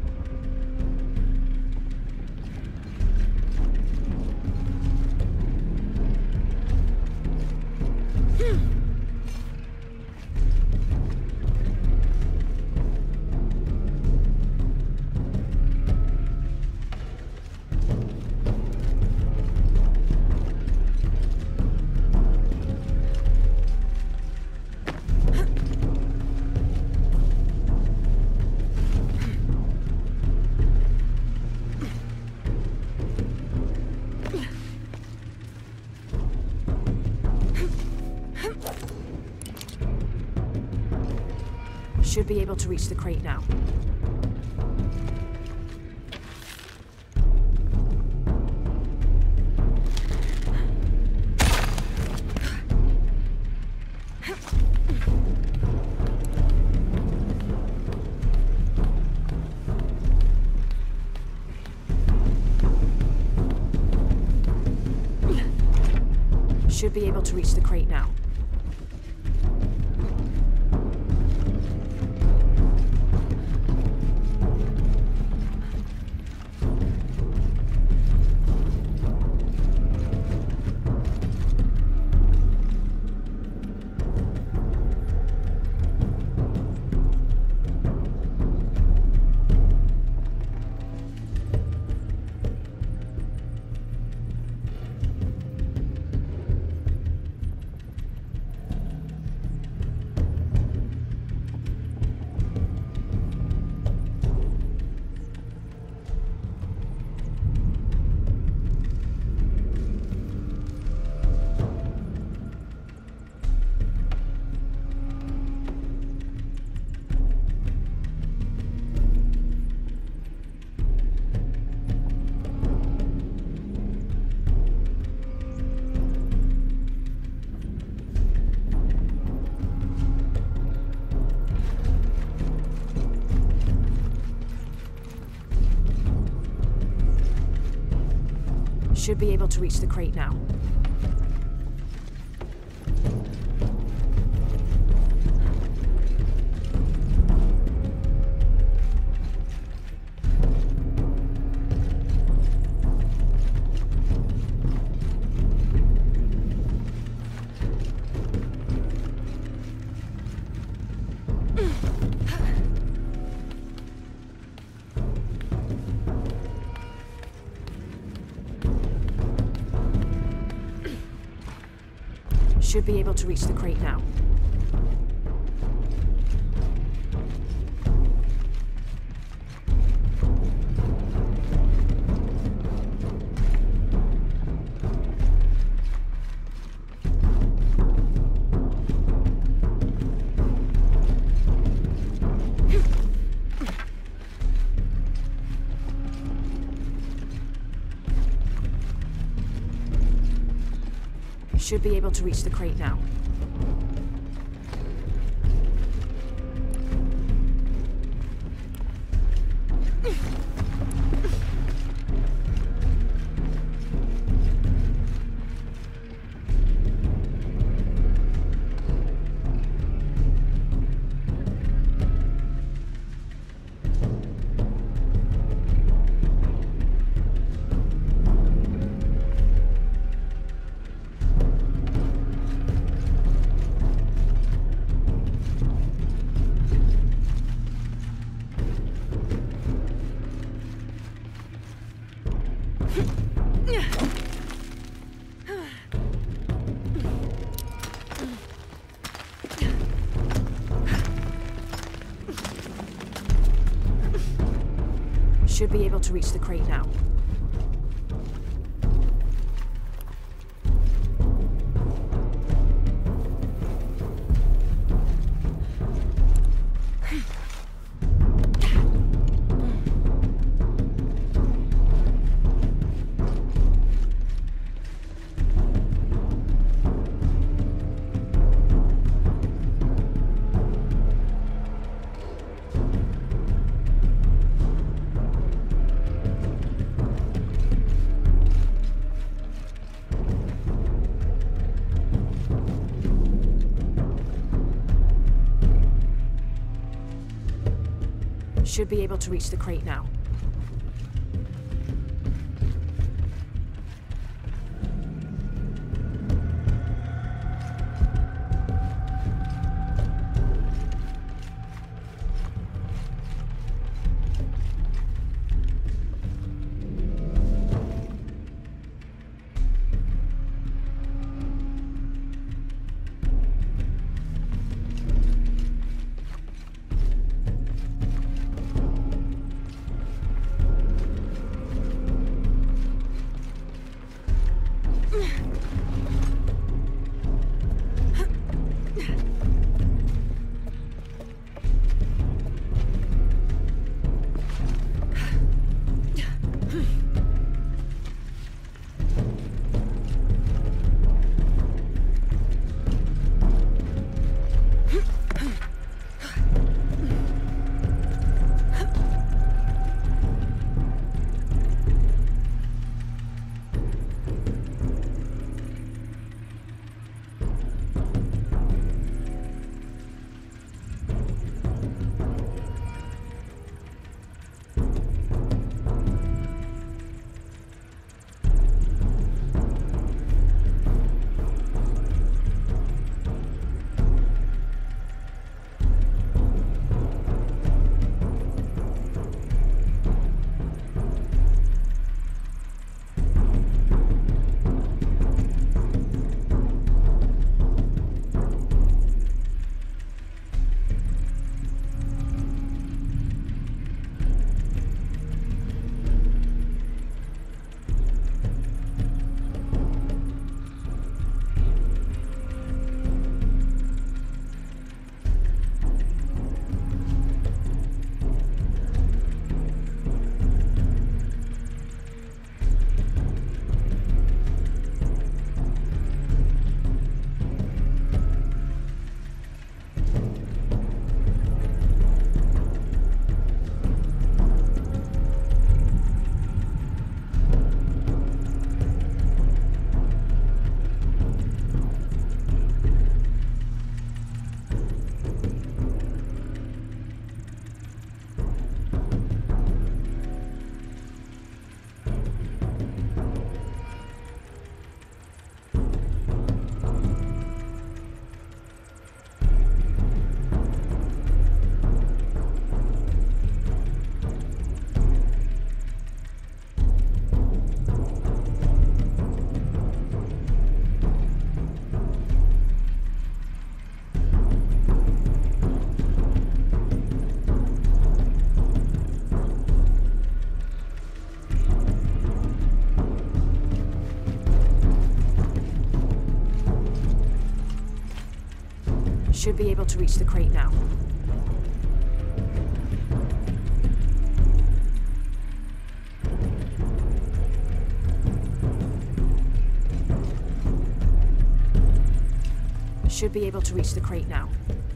Should be able to reach the crate now. Should be able to reach the crate now. Should be able to reach the crate now. Should be able to reach the crate now. Should be able to reach the crate now. Should be able to reach the crate now. Should be able to reach the crate now. Should be able to reach the crate now. Should be able to reach the crate now.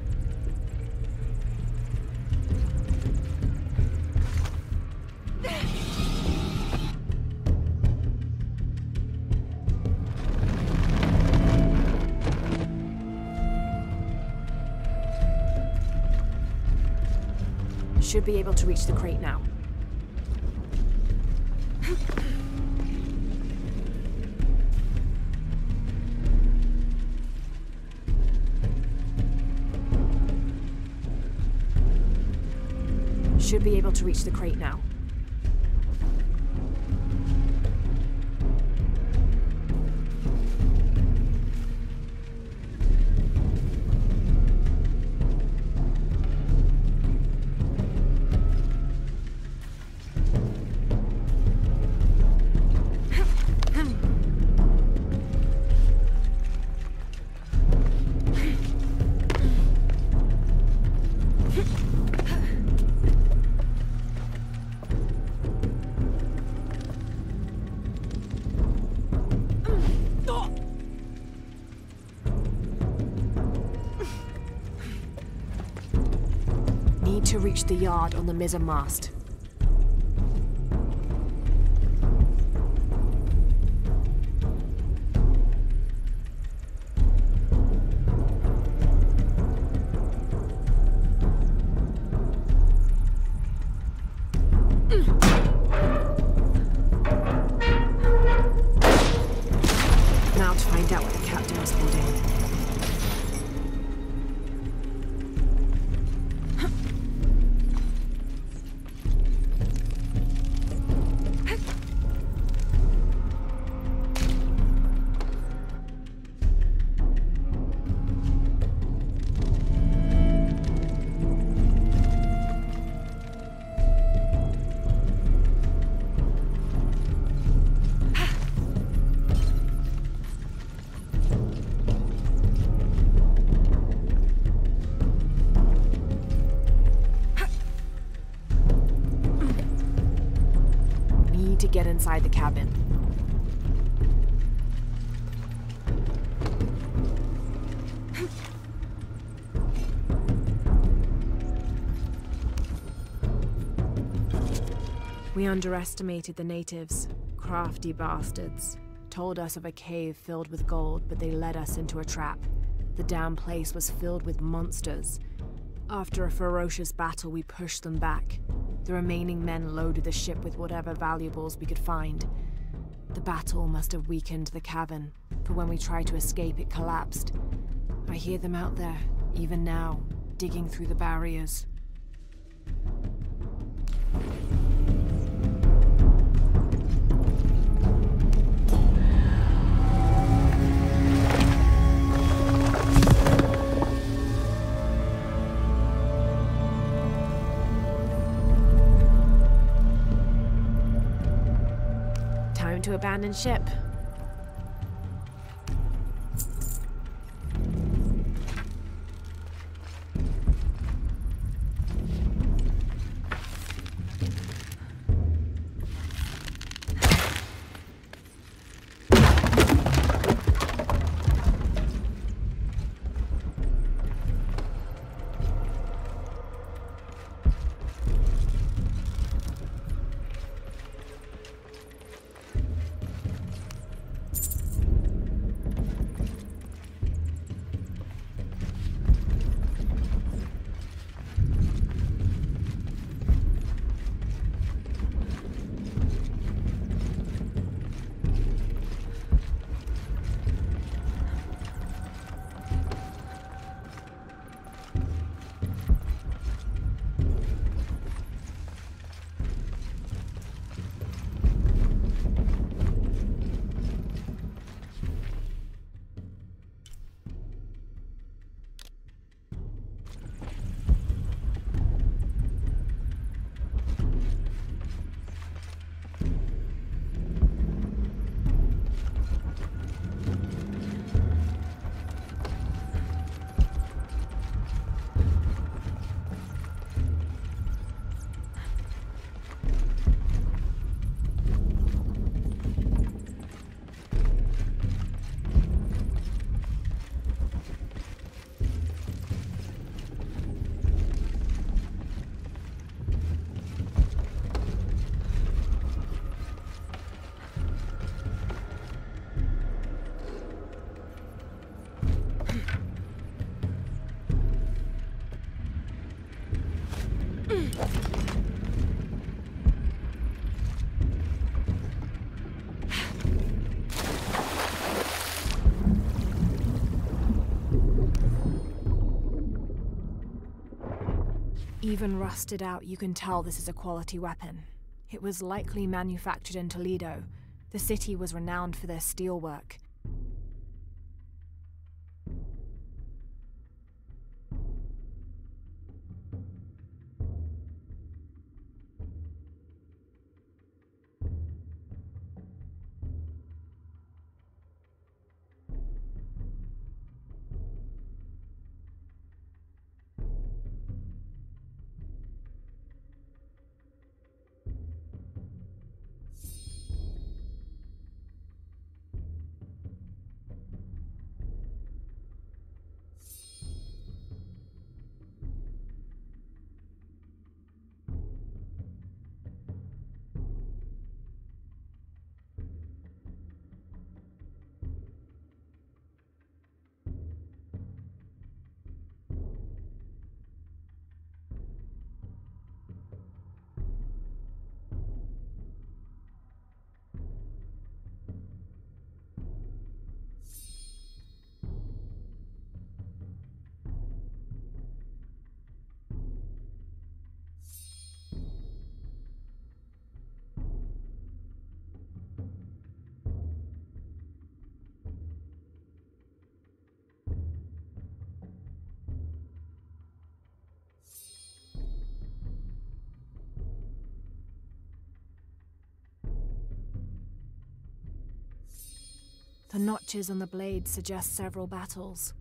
Should be able to reach the crate now. Should be able to reach the crate now. Need to reach the yard on the mizzen mast. building. To get inside the cabin. We underestimated the natives. Crafty bastards. Told us of a cave filled with gold, but they led us into a trap. The damn place was filled with monsters. After a ferocious battle, we pushed them back. The remaining men loaded the ship with whatever valuables we could find. The battle must have weakened the cavern, for when we tried to escape, it collapsed. I hear them out there, even now, digging through the barriers. To abandon ship. Even rusted out, you can tell this is a quality weapon. It was likely manufactured in Toledo. The city was renowned for their steelwork. The notches on the blade suggest several battles.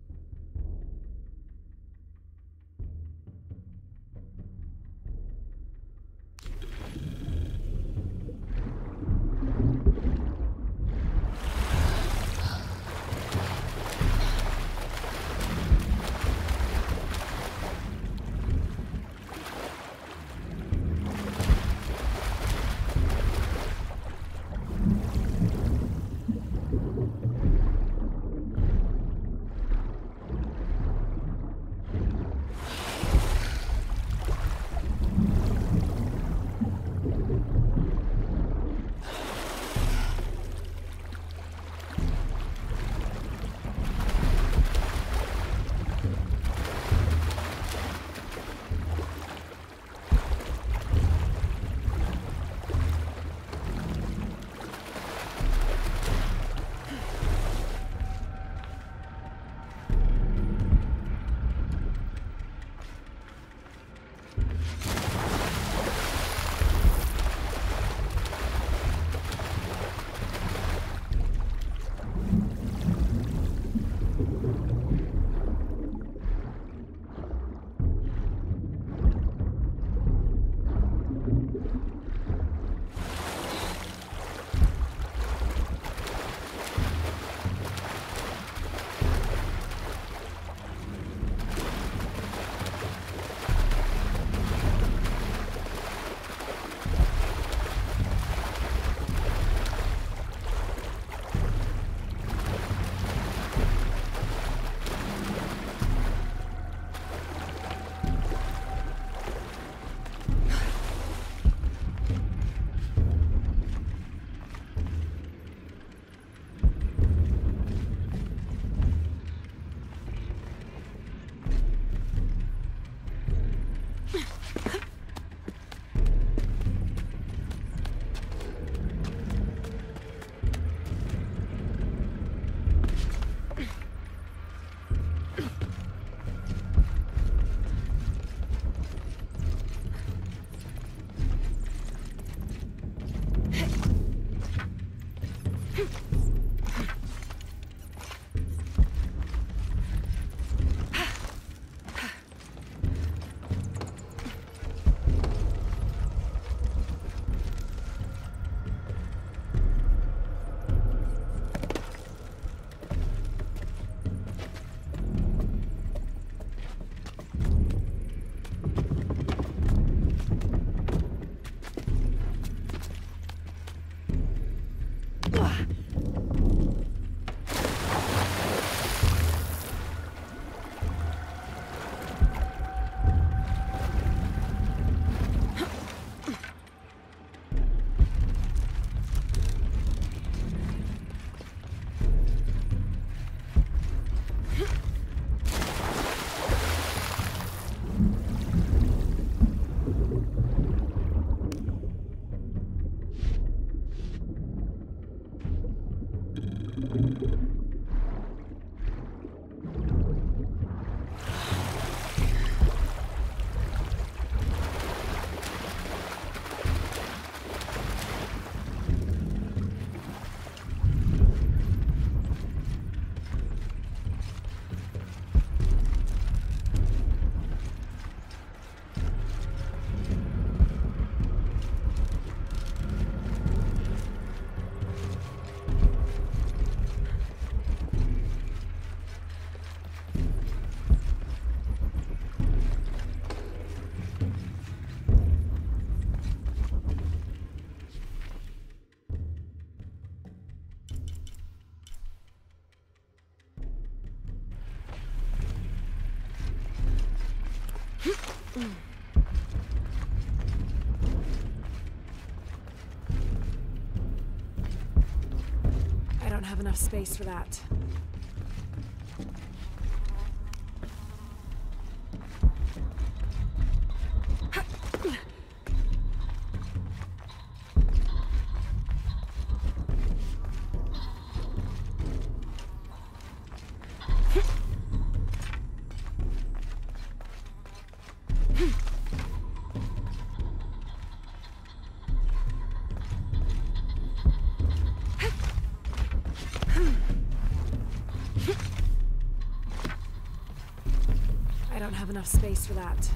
I don't have enough space for that. Hmm. don't have enough space for that.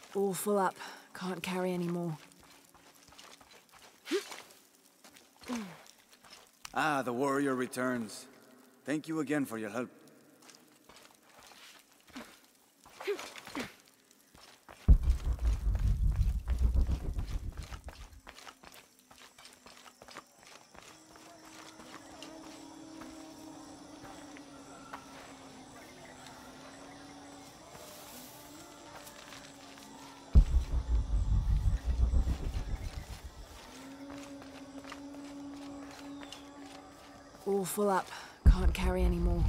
All full up. Can't carry anymore. Ah, the warrior returns. Thank you again for your help. All full up. Can't carry anymore.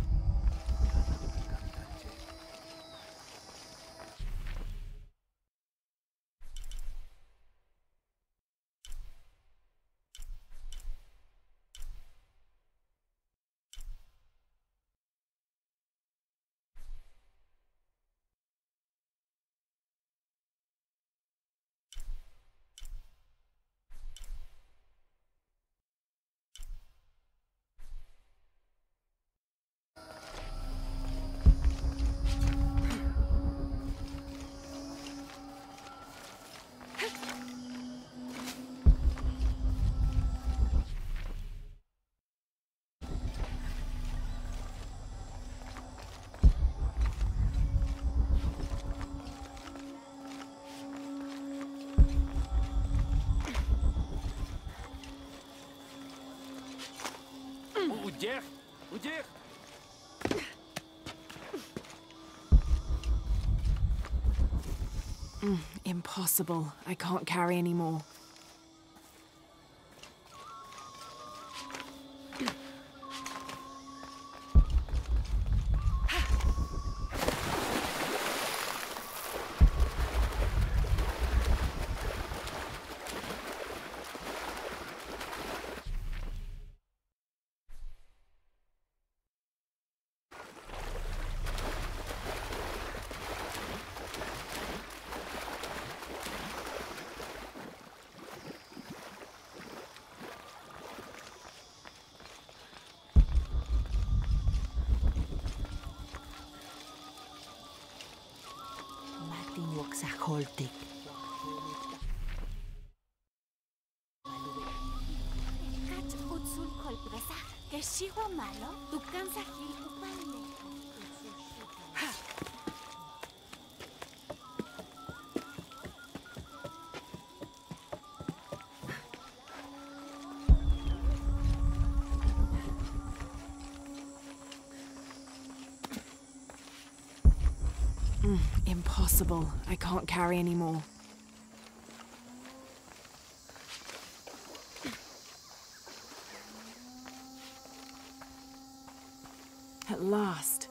Уйдешь! Уйдешь! Impossible. I can't carry anymore. Kach utsul kolpresa, keshiwa malo, tukan sahil upale. Impossible. I can't carry anymore. At last.